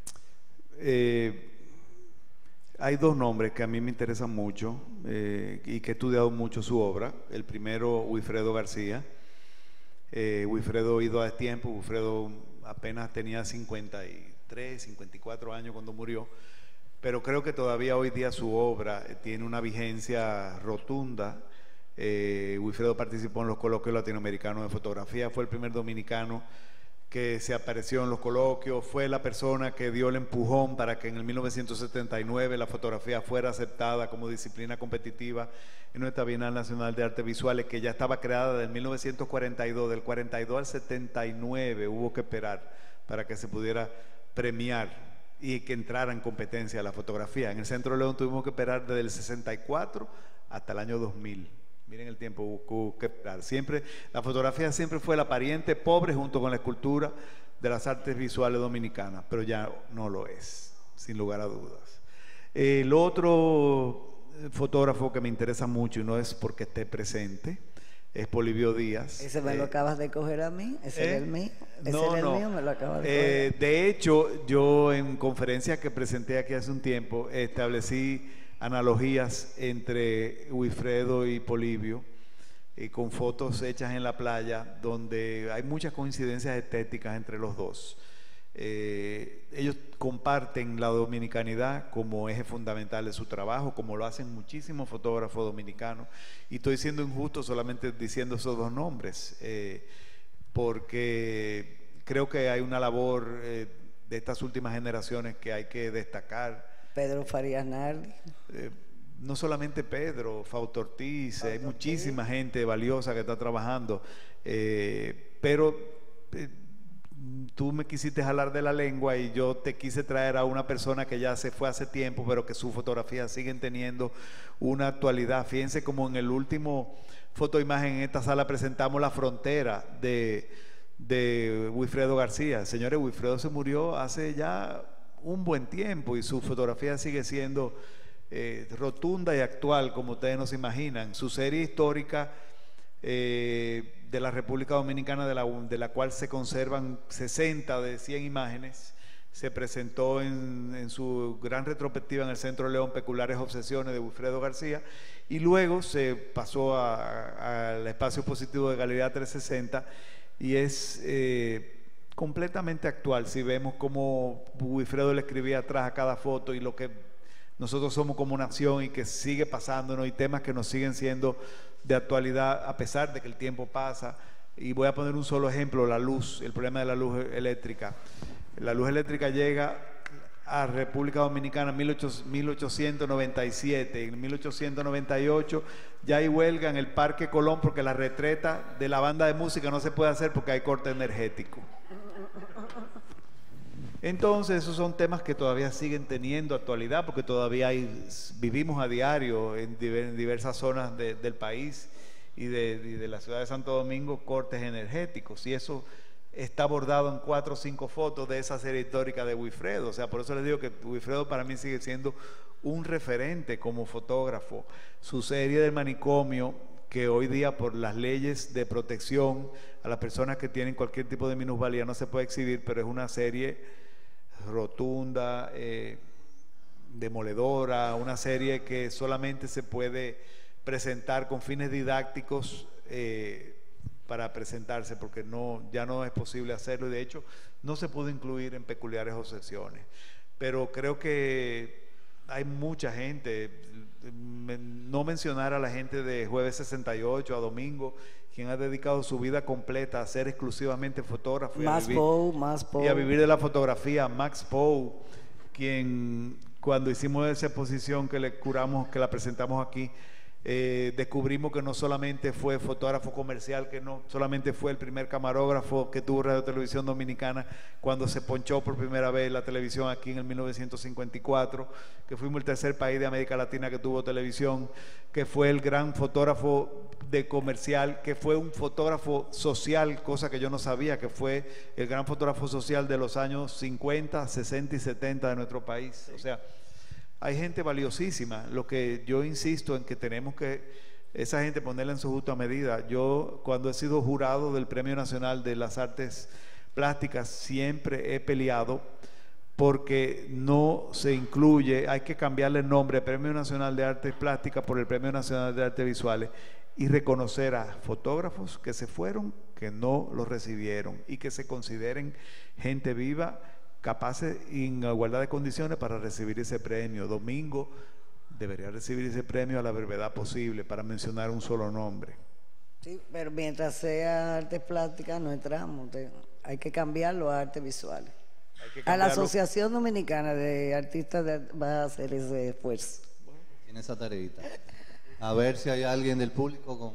eh, hay dos nombres que a mí me interesan mucho eh, y que he estudiado mucho su obra. El primero, Wilfredo García. Eh, Wilfredo ido a tiempo, Wilfredo apenas tenía cincuenta y tres, cincuenta y cuatro años cuando murió, pero creo que todavía hoy día su obra tiene una vigencia rotunda. Eh, Wilfredo participó en los coloquios latinoamericanos de fotografía, fue el primer dominicano que se apareció en los coloquios, fue la persona que dio el empujón para que en el mil novecientos setenta y nueve la fotografía fuera aceptada como disciplina competitiva en nuestra Bienal Nacional de Artes Visuales, que ya estaba creada desde mil novecientos cuarenta y dos, del cuarenta y dos al setenta y nueve hubo que esperar para que se pudiera premiar y que entrara en competencia la fotografía. En el Centro León tuvimos que esperar desde el sesenta y cuatro hasta el año dos mil. Miren el tiempo hubo que esperar. Siempre, la fotografía siempre fue la pariente pobre junto con la escultura de las artes visuales dominicanas, pero ya no lo es, sin lugar a dudas. El otro fotógrafo que me interesa mucho, y no es porque esté presente, es Polibio Díaz. Ese me eh, lo acabas de coger a mí, ese ¿eh? era el mío, ese no, era el no. mío, me lo acabas de eh, coger. De hecho, yo en conferencia que presenté aquí hace un tiempo, establecí analogías entre Wilfredo y Polibio, eh, con fotos hechas en la playa, donde hay muchas coincidencias estéticas entre los dos. Eh, ellos comparten la dominicanidad como eje fundamental de su trabajo, como lo hacen muchísimos fotógrafos dominicanos, y estoy siendo injusto solamente diciendo esos dos nombres, eh, porque creo que hay una labor eh, de estas últimas generaciones que hay que destacar. Pedro Farías Nardi. Eh, no solamente Pedro, Fausto Ortiz, Fausto hay muchísima Ortiz. Gente valiosa que está trabajando, eh, pero eh, tú me quisiste jalar de la lengua y yo te quise traer a una persona que ya se fue hace tiempo, pero que sus fotografías siguen teniendo una actualidad. Fíjense como en el último fotoimagen en esta sala presentamos La Frontera de, de Wilfredo García. Señores, Wilfredo se murió hace ya un buen tiempo y su fotografía sigue siendo eh, rotunda y actual, como ustedes no se imaginan. Su serie histórica eh, de la República Dominicana, de la, de la cual se conservan sesenta de cien imágenes, se presentó en, en su gran retrospectiva en el Centro León, Peculiares Obsesiones de Wilfredo García, y luego se pasó al espacio expositivo de Galería trescientos sesenta y es eh, completamente actual. Si vemos cómo Wilfredo le escribía atrás a cada foto y lo que nosotros somos como nación y que sigue pasándonos, y temas que nos siguen siendo de actualidad a pesar de que el tiempo pasa. Y voy a poner un solo ejemplo: la luz, el problema de la luz eléctrica. La luz eléctrica llega a República Dominicana en mil ochocientos noventa y siete. En mil ochocientos noventa y ocho ya hay huelga en el Parque Colón porque la retreta de la banda de música no se puede hacer porque hay corte energético. Entonces esos son temas que todavía siguen teniendo actualidad, porque todavía hay, vivimos a diario en diversas zonas de, del país y de, y de la ciudad de Santo Domingo cortes energéticos, y eso está abordado en cuatro o cinco fotos de esa serie histórica de Wilfredo. O sea, por eso les digo que Wilfredo para mí sigue siendo un referente como fotógrafo. Su serie del manicomio, que hoy día por las leyes de protección a las personas que tienen cualquier tipo de minusvalía no se puede exhibir, pero es una serie rotunda, eh, demoledora, una serie que solamente se puede presentar con fines didácticos eh, para presentarse, porque no, ya no es posible hacerlo, y de hecho no se pudo incluir en peculiares obsesiones. Pero creo que hay mucha gente, no mencionar a la gente de Jueves sesenta y ocho, a Domingo, quien ha dedicado su vida completa a ser exclusivamente fotógrafo y a, vivir, Poe, Max Poe. y a vivir de la fotografía. Max Poe, quien cuando hicimos esa exposición que le curamos, que la presentamos aquí, Eh, descubrimos que no solamente fue fotógrafo comercial, que no solamente fue el primer camarógrafo que tuvo Radio Televisión Dominicana cuando se ponchó por primera vez la televisión aquí en el mil novecientos cincuenta y cuatro, que fuimos el tercer país de América Latina que tuvo televisión, que fue el gran fotógrafo de comercial, que fue un fotógrafo social, cosa que yo no sabía, que fue el gran fotógrafo social de los años cincuenta, sesenta y setenta de nuestro país. O sea, hay gente valiosísima. Lo que yo insisto en que tenemos que esa gente ponerla en su justa medida. Yo, cuando he sido jurado del Premio Nacional de las Artes Plásticas, siempre he peleado porque no se incluye, hay que cambiarle el nombre Premio Nacional de Artes Plásticas por el Premio Nacional de Artes Visuales y reconocer a fotógrafos que se fueron, que no los recibieron, y que se consideren gente viva, capaces y en igualdad de condiciones para recibir ese premio. Domingo debería recibir ese premio a la brevedad posible, para mencionar un solo nombre. Sí, pero mientras sea artes plásticas no entramos, te, hay que cambiarlo a artes visuales. A la Asociación Dominicana de Artistas de, va a hacer ese esfuerzo. Bueno, tiene esa tareita. A ver si hay alguien del público con...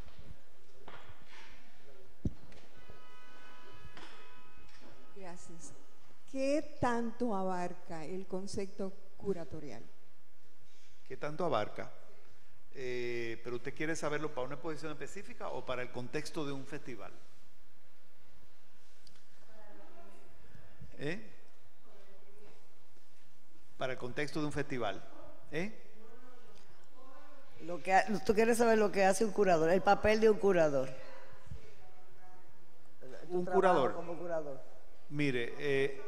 Gracias. ¿Qué tanto abarca el concepto curatorial? ¿Qué tanto abarca? Eh, ¿Pero usted quiere saberlo para una exposición específica o para el contexto de un festival? ¿Eh? Para el contexto de un festival. ¿Eh? Lo que, tú quieres saber lo que hace un curador, el papel de un curador. Un curador. Como curador. Mire, eh,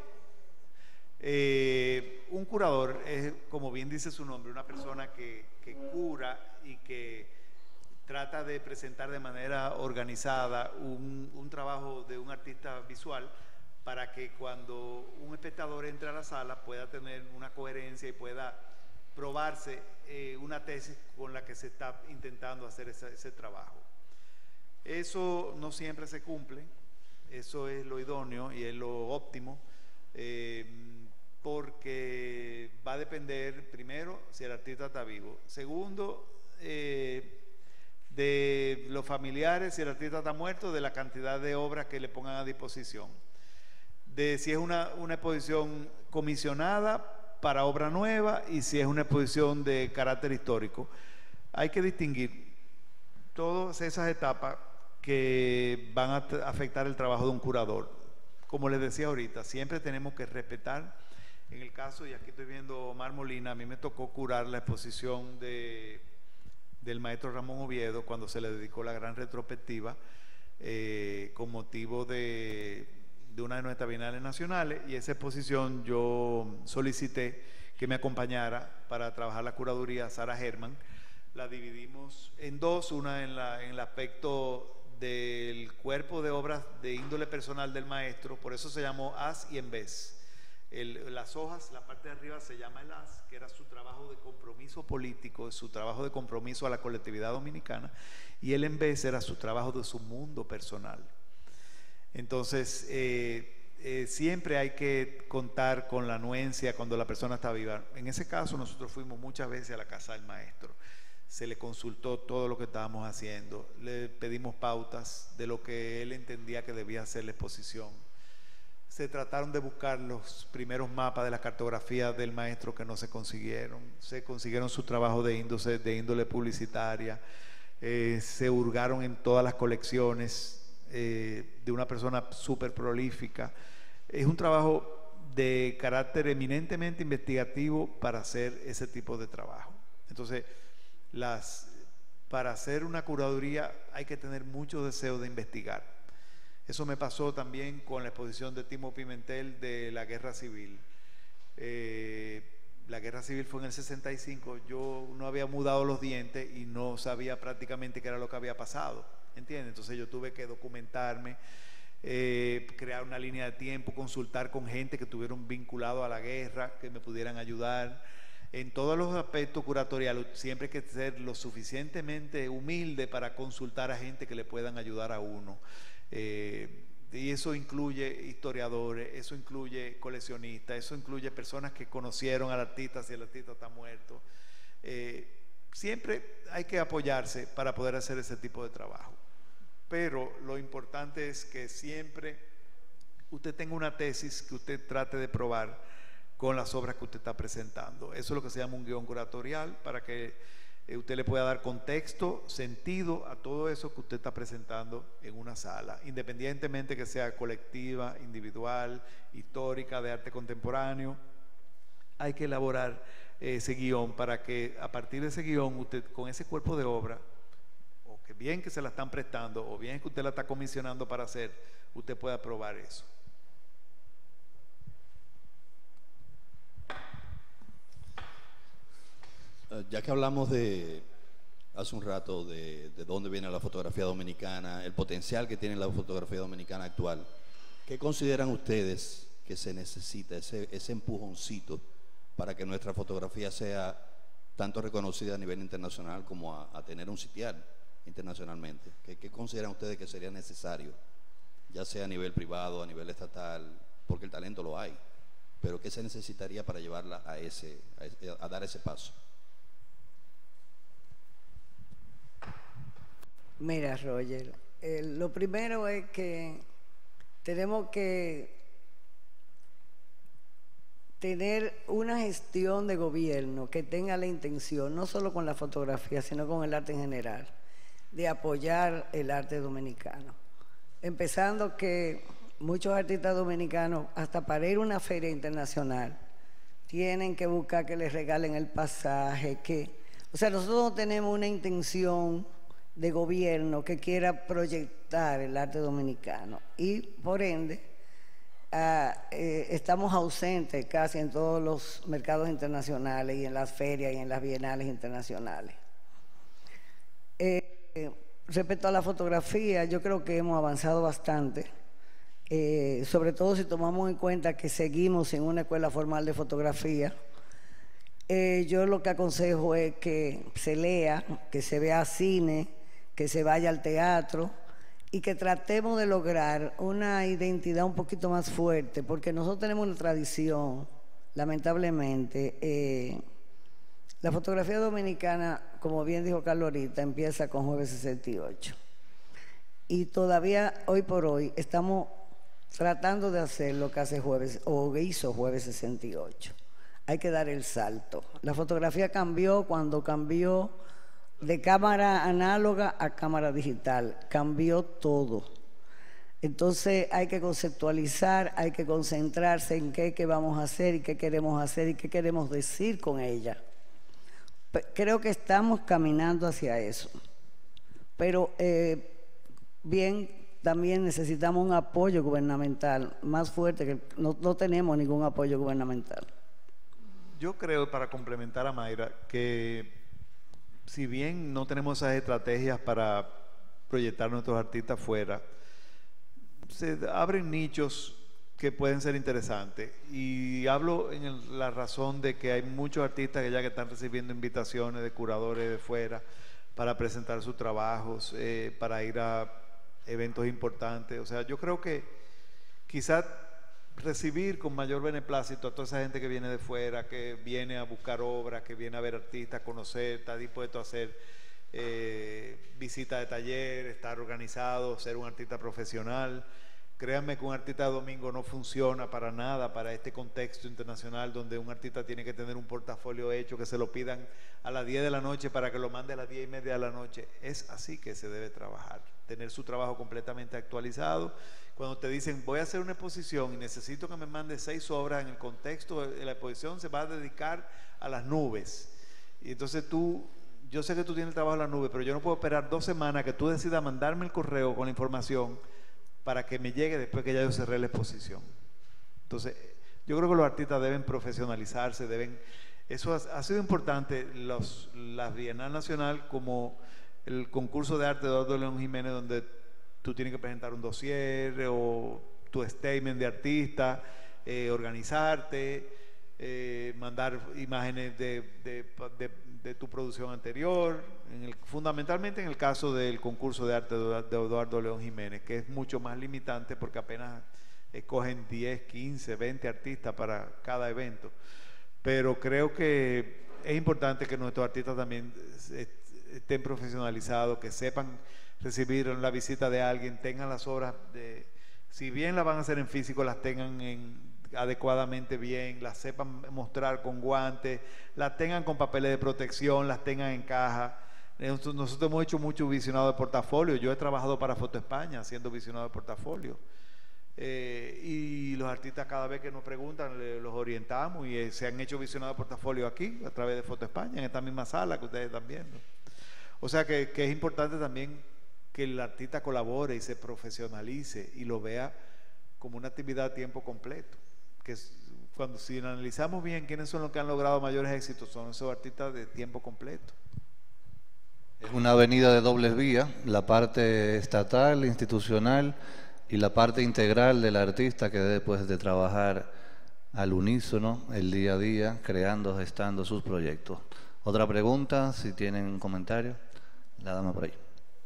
Eh, un curador es, como bien dice su nombre, una persona que, que cura y que trata de presentar de manera organizada un, un trabajo de un artista visual, para que cuando un espectador entre a la sala pueda tener una coherencia y pueda probarse eh, una tesis con la que se está intentando hacer ese, ese trabajo. Eso no siempre se cumple, eso es lo idóneo y es lo óptimo, eh, porque va a depender, primero, si el artista está vivo. Segundo, eh, de los familiares, si el artista está muerto, de la cantidad de obras que le pongan a disposición. De si es una, una exposición comisionada para obra nueva y si es una exposición de carácter histórico. Hay que distinguir todas esas etapas que van a afectar el trabajo de un curador. Como les decía ahorita, siempre tenemos que respetar. En el caso, y aquí estoy viendo a Omar Molina, a mí me tocó curar la exposición de, del maestro Ramón Oviedo cuando se le dedicó la gran retrospectiva eh, con motivo de, de una de nuestras bienales nacionales, y esa exposición yo solicité que me acompañara para trabajar la curaduría Sara Herman. La dividimos en dos, una en, la, en el aspecto del cuerpo de obras de índole personal del maestro, por eso se llamó As y En Vez. El, las hojas, la parte de arriba se llama el As, que era su trabajo de compromiso político, su trabajo de compromiso a la colectividad dominicana, y el En Vez era su trabajo de su mundo personal. Entonces, eh, eh, siempre hay que contar con la anuencia cuando la persona está viva. En ese caso, nosotros fuimos muchas veces a la casa del maestro. Se le consultó todo lo que estábamos haciendo, le pedimos pautas de lo que él entendía que debía hacer la exposición. Se trataron de buscar los primeros mapas de la cartografía del maestro que no se consiguieron, se consiguieron su trabajo de índole, de índole publicitaria, eh, se hurgaron en todas las colecciones eh, de una persona súper prolífica. Es un trabajo de carácter eminentemente investigativo para hacer ese tipo de trabajo. Entonces, las para hacer una curaduría hay que tener mucho deseo de investigar. Eso me pasó también con la exposición de Timo Pimentel de la Guerra Civil. Eh, la Guerra Civil fue en el sesenta y cinco, yo no había mudado los dientes y no sabía prácticamente qué era lo que había pasado, ¿entiendes? Entonces yo tuve que documentarme, eh, crear una línea de tiempo, consultar con gente que estuvieron vinculados a la guerra, que me pudieran ayudar. En todos los aspectos curatoriales siempre hay que ser lo suficientemente humilde para consultar a gente que le puedan ayudar a uno. Eh, y eso incluye historiadores, eso incluye coleccionistas, eso incluye personas que conocieron al artista si el artista está muerto. Eh, siempre hay que apoyarse para poder hacer ese tipo de trabajo. Pero lo importante es que siempre usted tenga una tesis que usted trate de probar con las obras que usted está presentando. Eso es lo que se llama un guión curatorial, para que eh, usted le pueda dar contexto, sentido a todo eso que usted está presentando en una sala, independientemente que sea colectiva, individual, histórica, de arte contemporáneo. Hay que elaborar eh, ese guión para que a partir de ese guión usted, con ese cuerpo de obra, o que bien que se la están prestando, o bien que usted la está comisionando para hacer, usted pueda probar eso. Ya que hablamos de, hace un rato, de, de dónde viene la fotografía dominicana, el potencial que tiene la fotografía dominicana actual, ¿qué consideran ustedes que se necesita, ese, ese empujoncito para que nuestra fotografía sea tanto reconocida a nivel internacional como a, a tener un sitial internacionalmente? ¿Qué, ¿Qué consideran ustedes que sería necesario, ya sea a nivel privado, a nivel estatal? Porque el talento lo hay, pero ¿qué se necesitaría para llevarla a, ese, a, a dar ese paso? Mira, Roger, eh, lo primero es que tenemos que tener una gestión de gobierno que tenga la intención, no solo con la fotografía, sino con el arte en general, de apoyar el arte dominicano. Empezando que muchos artistas dominicanos, hasta para ir a una feria internacional, tienen que buscar que les regalen el pasaje, que, o sea, nosotros no tenemos una intención de gobierno que quiera proyectar el arte dominicano y por ende uh, eh, estamos ausentes casi en todos los mercados internacionales y en las ferias y en las bienales internacionales. Eh, eh, respecto a la fotografía, yo creo que hemos avanzado bastante, eh, sobre todo si tomamos en cuenta que seguimos en una escuela formal de fotografía. Eh, yo lo que aconsejo es que se lea, que se vea cine, que se vaya al teatro y que tratemos de lograr una identidad un poquito más fuerte, porque nosotros tenemos una tradición, lamentablemente. Eh, la fotografía dominicana, como bien dijo Carlos ahorita, empieza con Jueves sesenta y ocho. Y todavía, hoy por hoy, estamos tratando de hacer lo que hace Jueves, o hizo Jueves sesenta y ocho. Hay que dar el salto. La fotografía cambió cuando cambió de cámara análoga a cámara digital, cambió todo. Entonces hay que conceptualizar, hay que concentrarse en qué, qué vamos a hacer y qué queremos hacer y qué queremos decir con ella. Creo que estamos caminando hacia eso, pero eh, bien, también necesitamos un apoyo gubernamental más fuerte, que no, no tenemos ningún apoyo gubernamental. Yo creo, para complementar a Mayra, que si bien no tenemos esas estrategias para proyectar a nuestros artistas fuera, se abren nichos que pueden ser interesantes. Y hablo en el, la razón de que hay muchos artistas que ya que están recibiendo invitaciones de curadores de fuera para presentar sus trabajos, eh, para ir a eventos importantes. O sea, yo creo que quizás recibir con mayor beneplácito a toda esa gente que viene de fuera, que viene a buscar obras, que viene a ver artistas, conocer, está dispuesto a hacer eh, visitas de taller, estar organizado, ser un artista profesional. Créanme que un artista de domingo no funciona para nada para este contexto internacional donde un artista tiene que tener un portafolio hecho, que se lo pidan a las diez de la noche para que lo mande a las diez y media de la noche. Es así que se debe trabajar, tener su trabajo completamente actualizado. Cuando te dicen, voy a hacer una exposición y necesito que me mande seis obras, en el contexto de la exposición se va a dedicar a las nubes. Y entonces tú yo sé que tú tienes el trabajo en la nube, pero yo no puedo esperar dos semanas que tú decidas mandarme el correo con la información para que me llegue después que ya yo cerré la exposición. Entonces, yo creo que los artistas deben profesionalizarse, deben... Eso ha, ha sido importante, los, la Bienal Nacional, como el concurso de arte de Eduardo León Jiménez, donde tú tienes que presentar un dossier o tu statement de artista, eh, organizarte, eh, mandar imágenes de, de, de, de tu producción anterior, en el, fundamentalmente en el caso del concurso de arte de, de Eduardo León Jiménez, que es mucho más limitante porque apenas escogen diez, quince, veinte artistas para cada evento. Pero creo que es importante que nuestros artistas también estén profesionalizados, que sepan recibir la visita de alguien, tengan las obras, de, si bien las van a hacer en físico, las tengan en, adecuadamente bien, las sepan mostrar con guantes, las tengan con papeles de protección, las tengan en caja. Nosotros, nosotros hemos hecho mucho visionado de portafolio. Yo he trabajado para Foto España haciendo visionado de portafolio. Eh, y los artistas, cada vez que nos preguntan, le, los orientamos y eh, se han hecho visionados de portafolio aquí a través de Foto España, en esta misma sala que ustedes están viendo. O sea que, que es importante también que el artista colabore y se profesionalice y lo vea como una actividad a tiempo completo. Que es, cuando si analizamos bien quiénes son los que han logrado mayores éxitos, son esos artistas de tiempo completo. Es una avenida de dobles vías, la parte estatal, institucional, y la parte integral del artista, que debe pues de trabajar al unísono el día a día, creando, gestando sus proyectos. Otra pregunta, si tienen un comentario, la dama por ahí.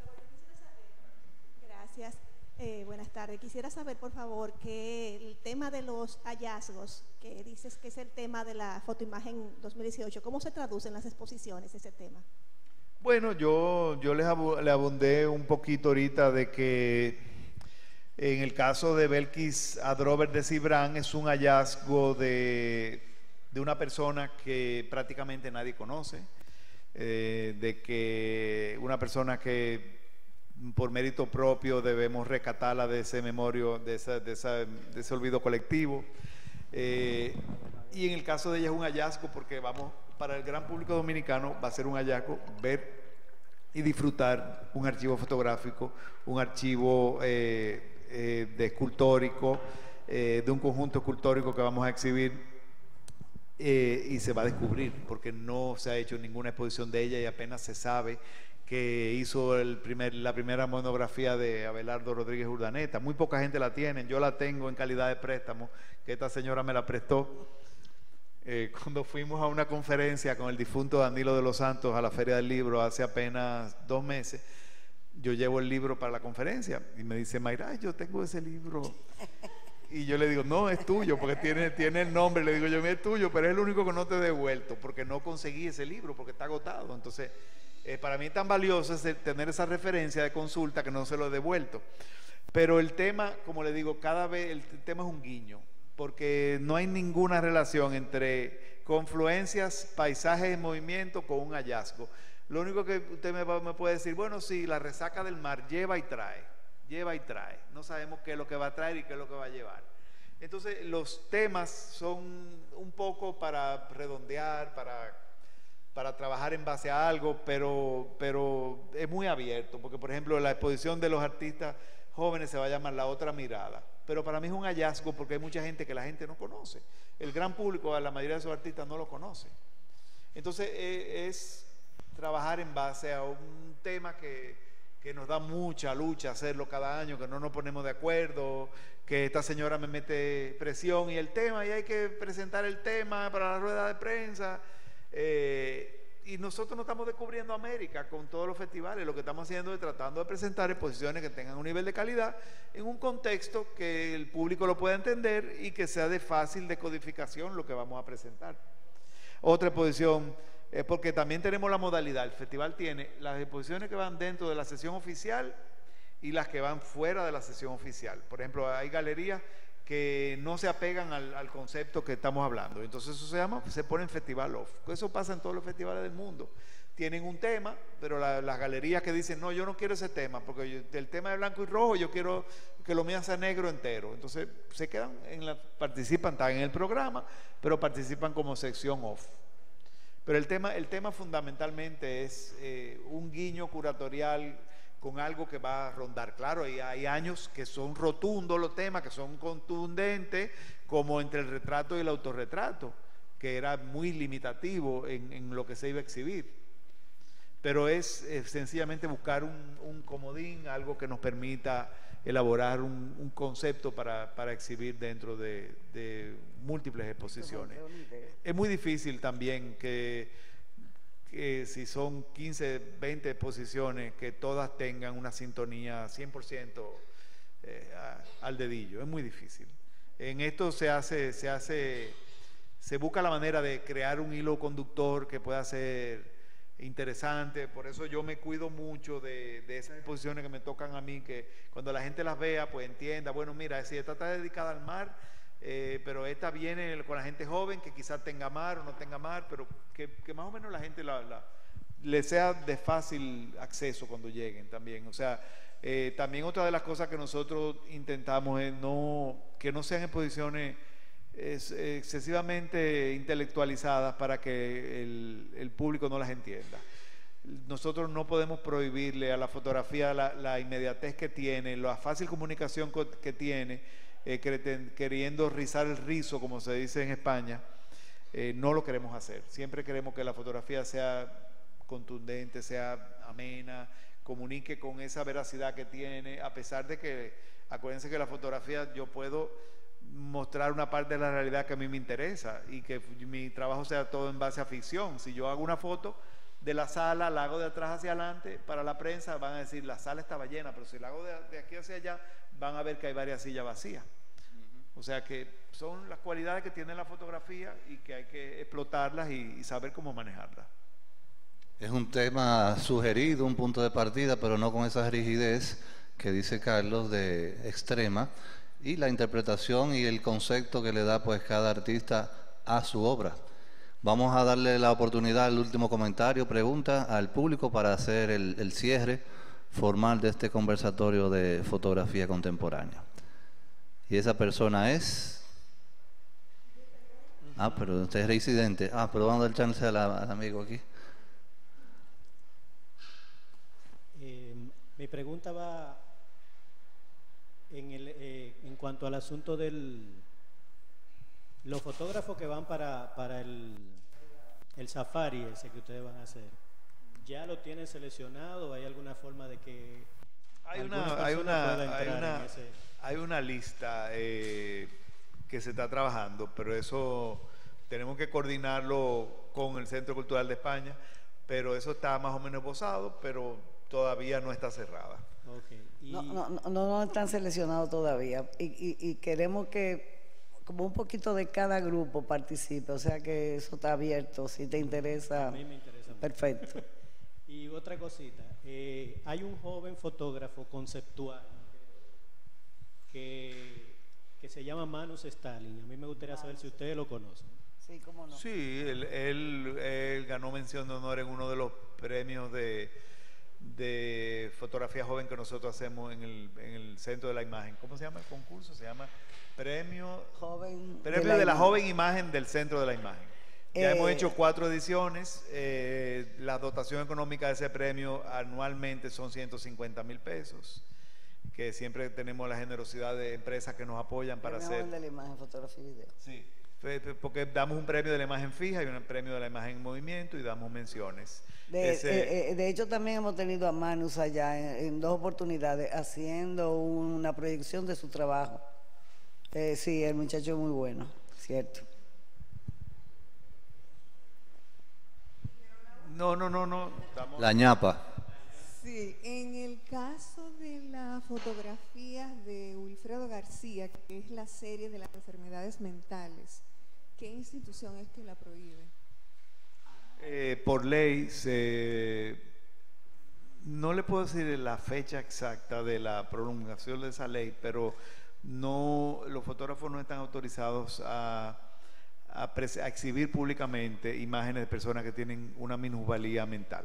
Gracias, eh, buenas tardes. Quisiera saber, por favor, que el tema de los hallazgos, que dices que es el tema de la fotoimagen dos mil dieciocho, ¿cómo se traduce en las exposiciones ese tema? Bueno, yo, yo les abu le abundé un poquito ahorita de que en el caso de Belkis Adrover de Cibran es un hallazgo de, de una persona que prácticamente nadie conoce, eh, de que una persona que por mérito propio debemos rescatarla de ese memorio, de, esa, de, esa, de ese olvido colectivo. Eh, y en el caso de ella es un hallazgo porque vamos, para el gran público dominicano va a ser un hallazgo ver y disfrutar un archivo fotográfico, un archivo eh, eh, de escultórico, eh, de un conjunto escultórico que vamos a exhibir eh, y se va a descubrir porque no se ha hecho ninguna exposición de ella y apenas se sabe que hizo el primer, la primera monografía de Abelardo Rodríguez Urdaneta. Muy poca gente la tiene, yo la tengo en calidad de préstamo, que esta señora me la prestó. Eh, cuando fuimos a una conferencia con el difunto Danilo de los Santos a la Feria del Libro hace apenas dos meses, yo llevo el libro para la conferencia y me dice Mayra, yo tengo ese libro. Y yo le digo, no, es tuyo, porque tiene, tiene el nombre. Le digo yo, es tuyo, pero es el único que no te he devuelto, porque no conseguí ese libro, porque está agotado. Entonces, eh, para mí es tan valioso es tener esa referencia de consulta que no se lo he devuelto. Pero el tema, como le digo, cada vez el tema es un guiño, porque no hay ninguna relación entre confluencias, paisajes en movimiento con un hallazgo. Lo único que usted me, va, me puede decir, bueno, sí, la resaca del mar lleva y trae, lleva y trae. No sabemos qué es lo que va a traer y qué es lo que va a llevar. Entonces, los temas son un poco para redondear, para, para trabajar en base a algo, pero, pero es muy abierto, porque, por ejemplo, la exposición de los artistas jóvenes se va a llamar La Otra Mirada. Pero para mí es un hallazgo porque hay mucha gente que la gente no conoce. El gran público, la mayoría de esos artistas no lo conoce. Entonces eh, es trabajar en base a un tema que, que nos da mucha lucha hacerlo cada año, que no nos ponemos de acuerdo, que esta señora me mete presión y el tema, y hay que presentar el tema para la rueda de prensa. Eh, Y nosotros no estamos descubriendo América con todos los festivales, lo que estamos haciendo es tratando de presentar exposiciones que tengan un nivel de calidad en un contexto que el público lo pueda entender y que sea de fácil decodificación lo que vamos a presentar. Otra exposición, eh, porque también tenemos la modalidad, el festival tiene las exposiciones que van dentro de la sesión oficial y las que van fuera de la sesión oficial. Por ejemplo, hay galerías que no se apegan al, al concepto que estamos hablando. Entonces eso se llama, se pone en festival off. Eso pasa en todos los festivales del mundo. Tienen un tema, pero la, las galerías que dicen, no, yo no quiero ese tema, porque yo, el tema de blanco y rojo, yo quiero que lo mío sea negro entero. Entonces se quedan, en la, participan, están en el programa, pero participan como sección off. Pero el tema, el tema fundamentalmente es eh, un guiño curatorial con algo que va a rondar. Claro, y hay años que son rotundos los temas, que son contundentes, como entre el retrato y el autorretrato, que era muy limitativo en, en lo que se iba a exhibir. Pero es, es sencillamente buscar un, un comodín, algo que nos permita elaborar un, un concepto para, para exhibir dentro de, de múltiples exposiciones. Es muy difícil también que, que si son quince, veinte exposiciones, que todas tengan una sintonía cien por ciento eh, a, al dedillo. Es muy difícil. En esto se hace, se hace, se busca la manera de crear un hilo conductor que pueda ser interesante. Por eso yo me cuido mucho de, de esas exposiciones que me tocan a mí, que cuando la gente las vea pues entienda, bueno, mira, si esta está dedicada al mar, eh, pero esta viene con la gente joven que quizás tenga mar o no tenga mar, pero que, que más o menos la gente la, la, le sea de fácil acceso cuando lleguen también. O sea, eh, también otra de las cosas que nosotros intentamos es no, que no sean exposiciones es excesivamente intelectualizadas para que el, el público no las entienda. Nosotros no podemos prohibirle a la fotografía la, la inmediatez que tiene, la fácil comunicación que tiene, eh, queriendo rizar el rizo, como se dice en España. Eh, no lo queremos hacer. Siempre queremos que la fotografía sea contundente, sea amena, comunique con esa veracidad que tiene, a pesar de que, acuérdense que la fotografía yo puedo mostrar una parte de la realidad que a mí me interesa y que mi trabajo sea todo en base a ficción. Si yo hago una foto de la sala, la hago de atrás hacia adelante, para la prensa van a decir la sala estaba llena, pero si la hago de, de aquí hacia allá, van a ver que hay varias sillas vacías. Uh-huh. O sea que son las cualidades que tiene la fotografía y que hay que explotarlas y, y saber cómo manejarlas. Es un tema sugerido, un punto de partida, pero no con esa rigidez que dice Carlos de extrema, y la interpretación y el concepto que le da pues cada artista a su obra. Vamos a darle la oportunidad al último comentario, pregunta al público para hacer el, el cierre formal de este conversatorio de fotografía contemporánea. Y esa persona es... Ah, pero usted es reincidente. Ah, pero vamos a dar chance a la, al amigo aquí. Eh, mi pregunta va en, el, eh, en cuanto al asunto del los fotógrafos que van para, para el, el safari ese que ustedes van a hacer. ¿Ya lo tienen seleccionado? ¿Hay alguna forma de que hay una hay una hay una, hay una lista eh, que se está trabajando, pero eso tenemos que coordinarlo con el Centro Cultural de España, pero eso está más o menos esbozado, pero todavía no está cerrada. Okay. Y... No, no, no, no están seleccionados todavía y, y, y queremos que como un poquito de cada grupo participe, o sea que eso está abierto, si te interesa. A mí me interesa mucho. Perfecto. Y otra cosita, eh, hay un joven fotógrafo conceptual que, que se llama Manus Stalin. A mí me gustaría saber si ustedes lo conocen. Sí, cómo no. Sí, él, él, él ganó mención de honor en uno de los premios de, de fotografía joven que nosotros hacemos en el, en el Centro de la Imagen. ¿Cómo se llama el concurso? Se llama Premio, joven premio de, la, de la Joven Imagen del Centro de la Imagen. Ya eh, hemos hecho cuatro ediciones. Eh, la dotación económica de ese premio anualmente son ciento cincuenta mil pesos, que siempre tenemos la generosidad de empresas que nos apoyan para hacer. Premio de la imagen, fotografía y video. Sí, porque damos un premio de la imagen fija y un premio de la imagen en movimiento y damos menciones. De, Ese, eh, de hecho, también hemos tenido a Manus allá en, en dos oportunidades haciendo una proyección de su trabajo. Eh, sí, el muchacho es muy bueno, cierto. No, no, no, no. Estamos... La ñapa. Sí, en el caso de la fotografía de Wilfredo García, que es la serie de las enfermedades mentales, ¿qué institución es que la prohíbe? Eh, por ley, se... no le puedo decir la fecha exacta de la promulgación de esa ley, pero no, los fotógrafos no están autorizados a, a, a exhibir públicamente imágenes de personas que tienen una minusvalía mental.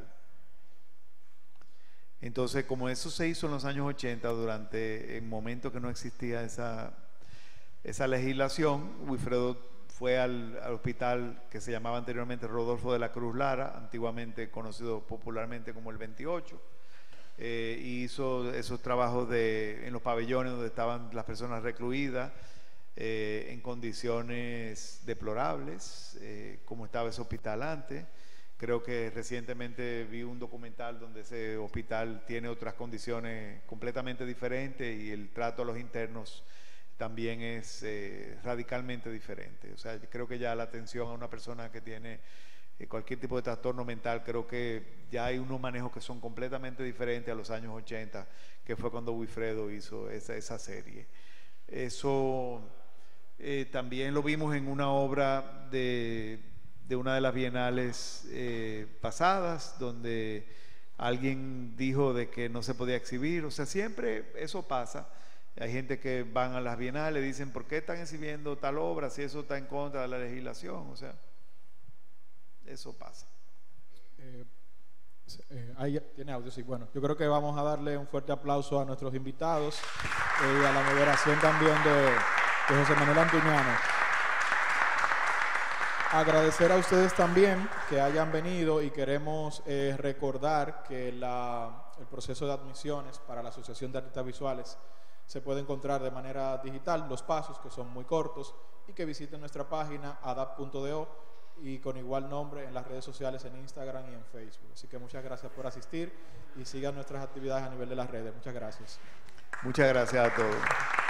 Entonces, como eso se hizo en los años ochenta, durante el momento que no existía esa, esa legislación, Wilfredo fue al, al hospital que se llamaba anteriormente Rodolfo de la Cruz Lara, antiguamente conocido popularmente como el veintiocho. Eh, y hizo esos trabajos de, en los pabellones donde estaban las personas recluidas eh, en condiciones deplorables, eh, como estaba ese hospital antes. Creo que recientemente vi un documental donde ese hospital tiene otras condiciones completamente diferentes y el trato a los internos también es eh, radicalmente diferente. O sea, creo que ya la atención a una persona que tiene cualquier tipo de trastorno mental, creo que ya hay unos manejos que son completamente diferentes a los años ochenta, que fue cuando Wilfredo hizo esa, esa serie. Eso eh, también lo vimos en una obra de, de una de las bienales eh, pasadas, donde alguien dijo de que no se podía exhibir. O sea, siempre eso pasa. Hay gente que van a las bienales y dicen, ¿por qué están exhibiendo tal obra si eso está en contra de la legislación? O sea, eso pasa. Eh, eh, ahí tiene audio, sí. Bueno, yo creo que vamos a darle un fuerte aplauso a nuestros invitados eh, y a la moderación también de, de José Manuel Antuñano. Agradecer a ustedes también que hayan venido y queremos eh, recordar que la, el proceso de admisiones para la Asociación de Artistas Visuales se puede encontrar de manera digital, los pasos que son muy cortos, y que visiten nuestra página adap punto do y con igual nombre en las redes sociales, en Instagram y en Facebook. Así que muchas gracias por asistir y sigan nuestras actividades a nivel de las redes. Muchas gracias. Muchas gracias a todos.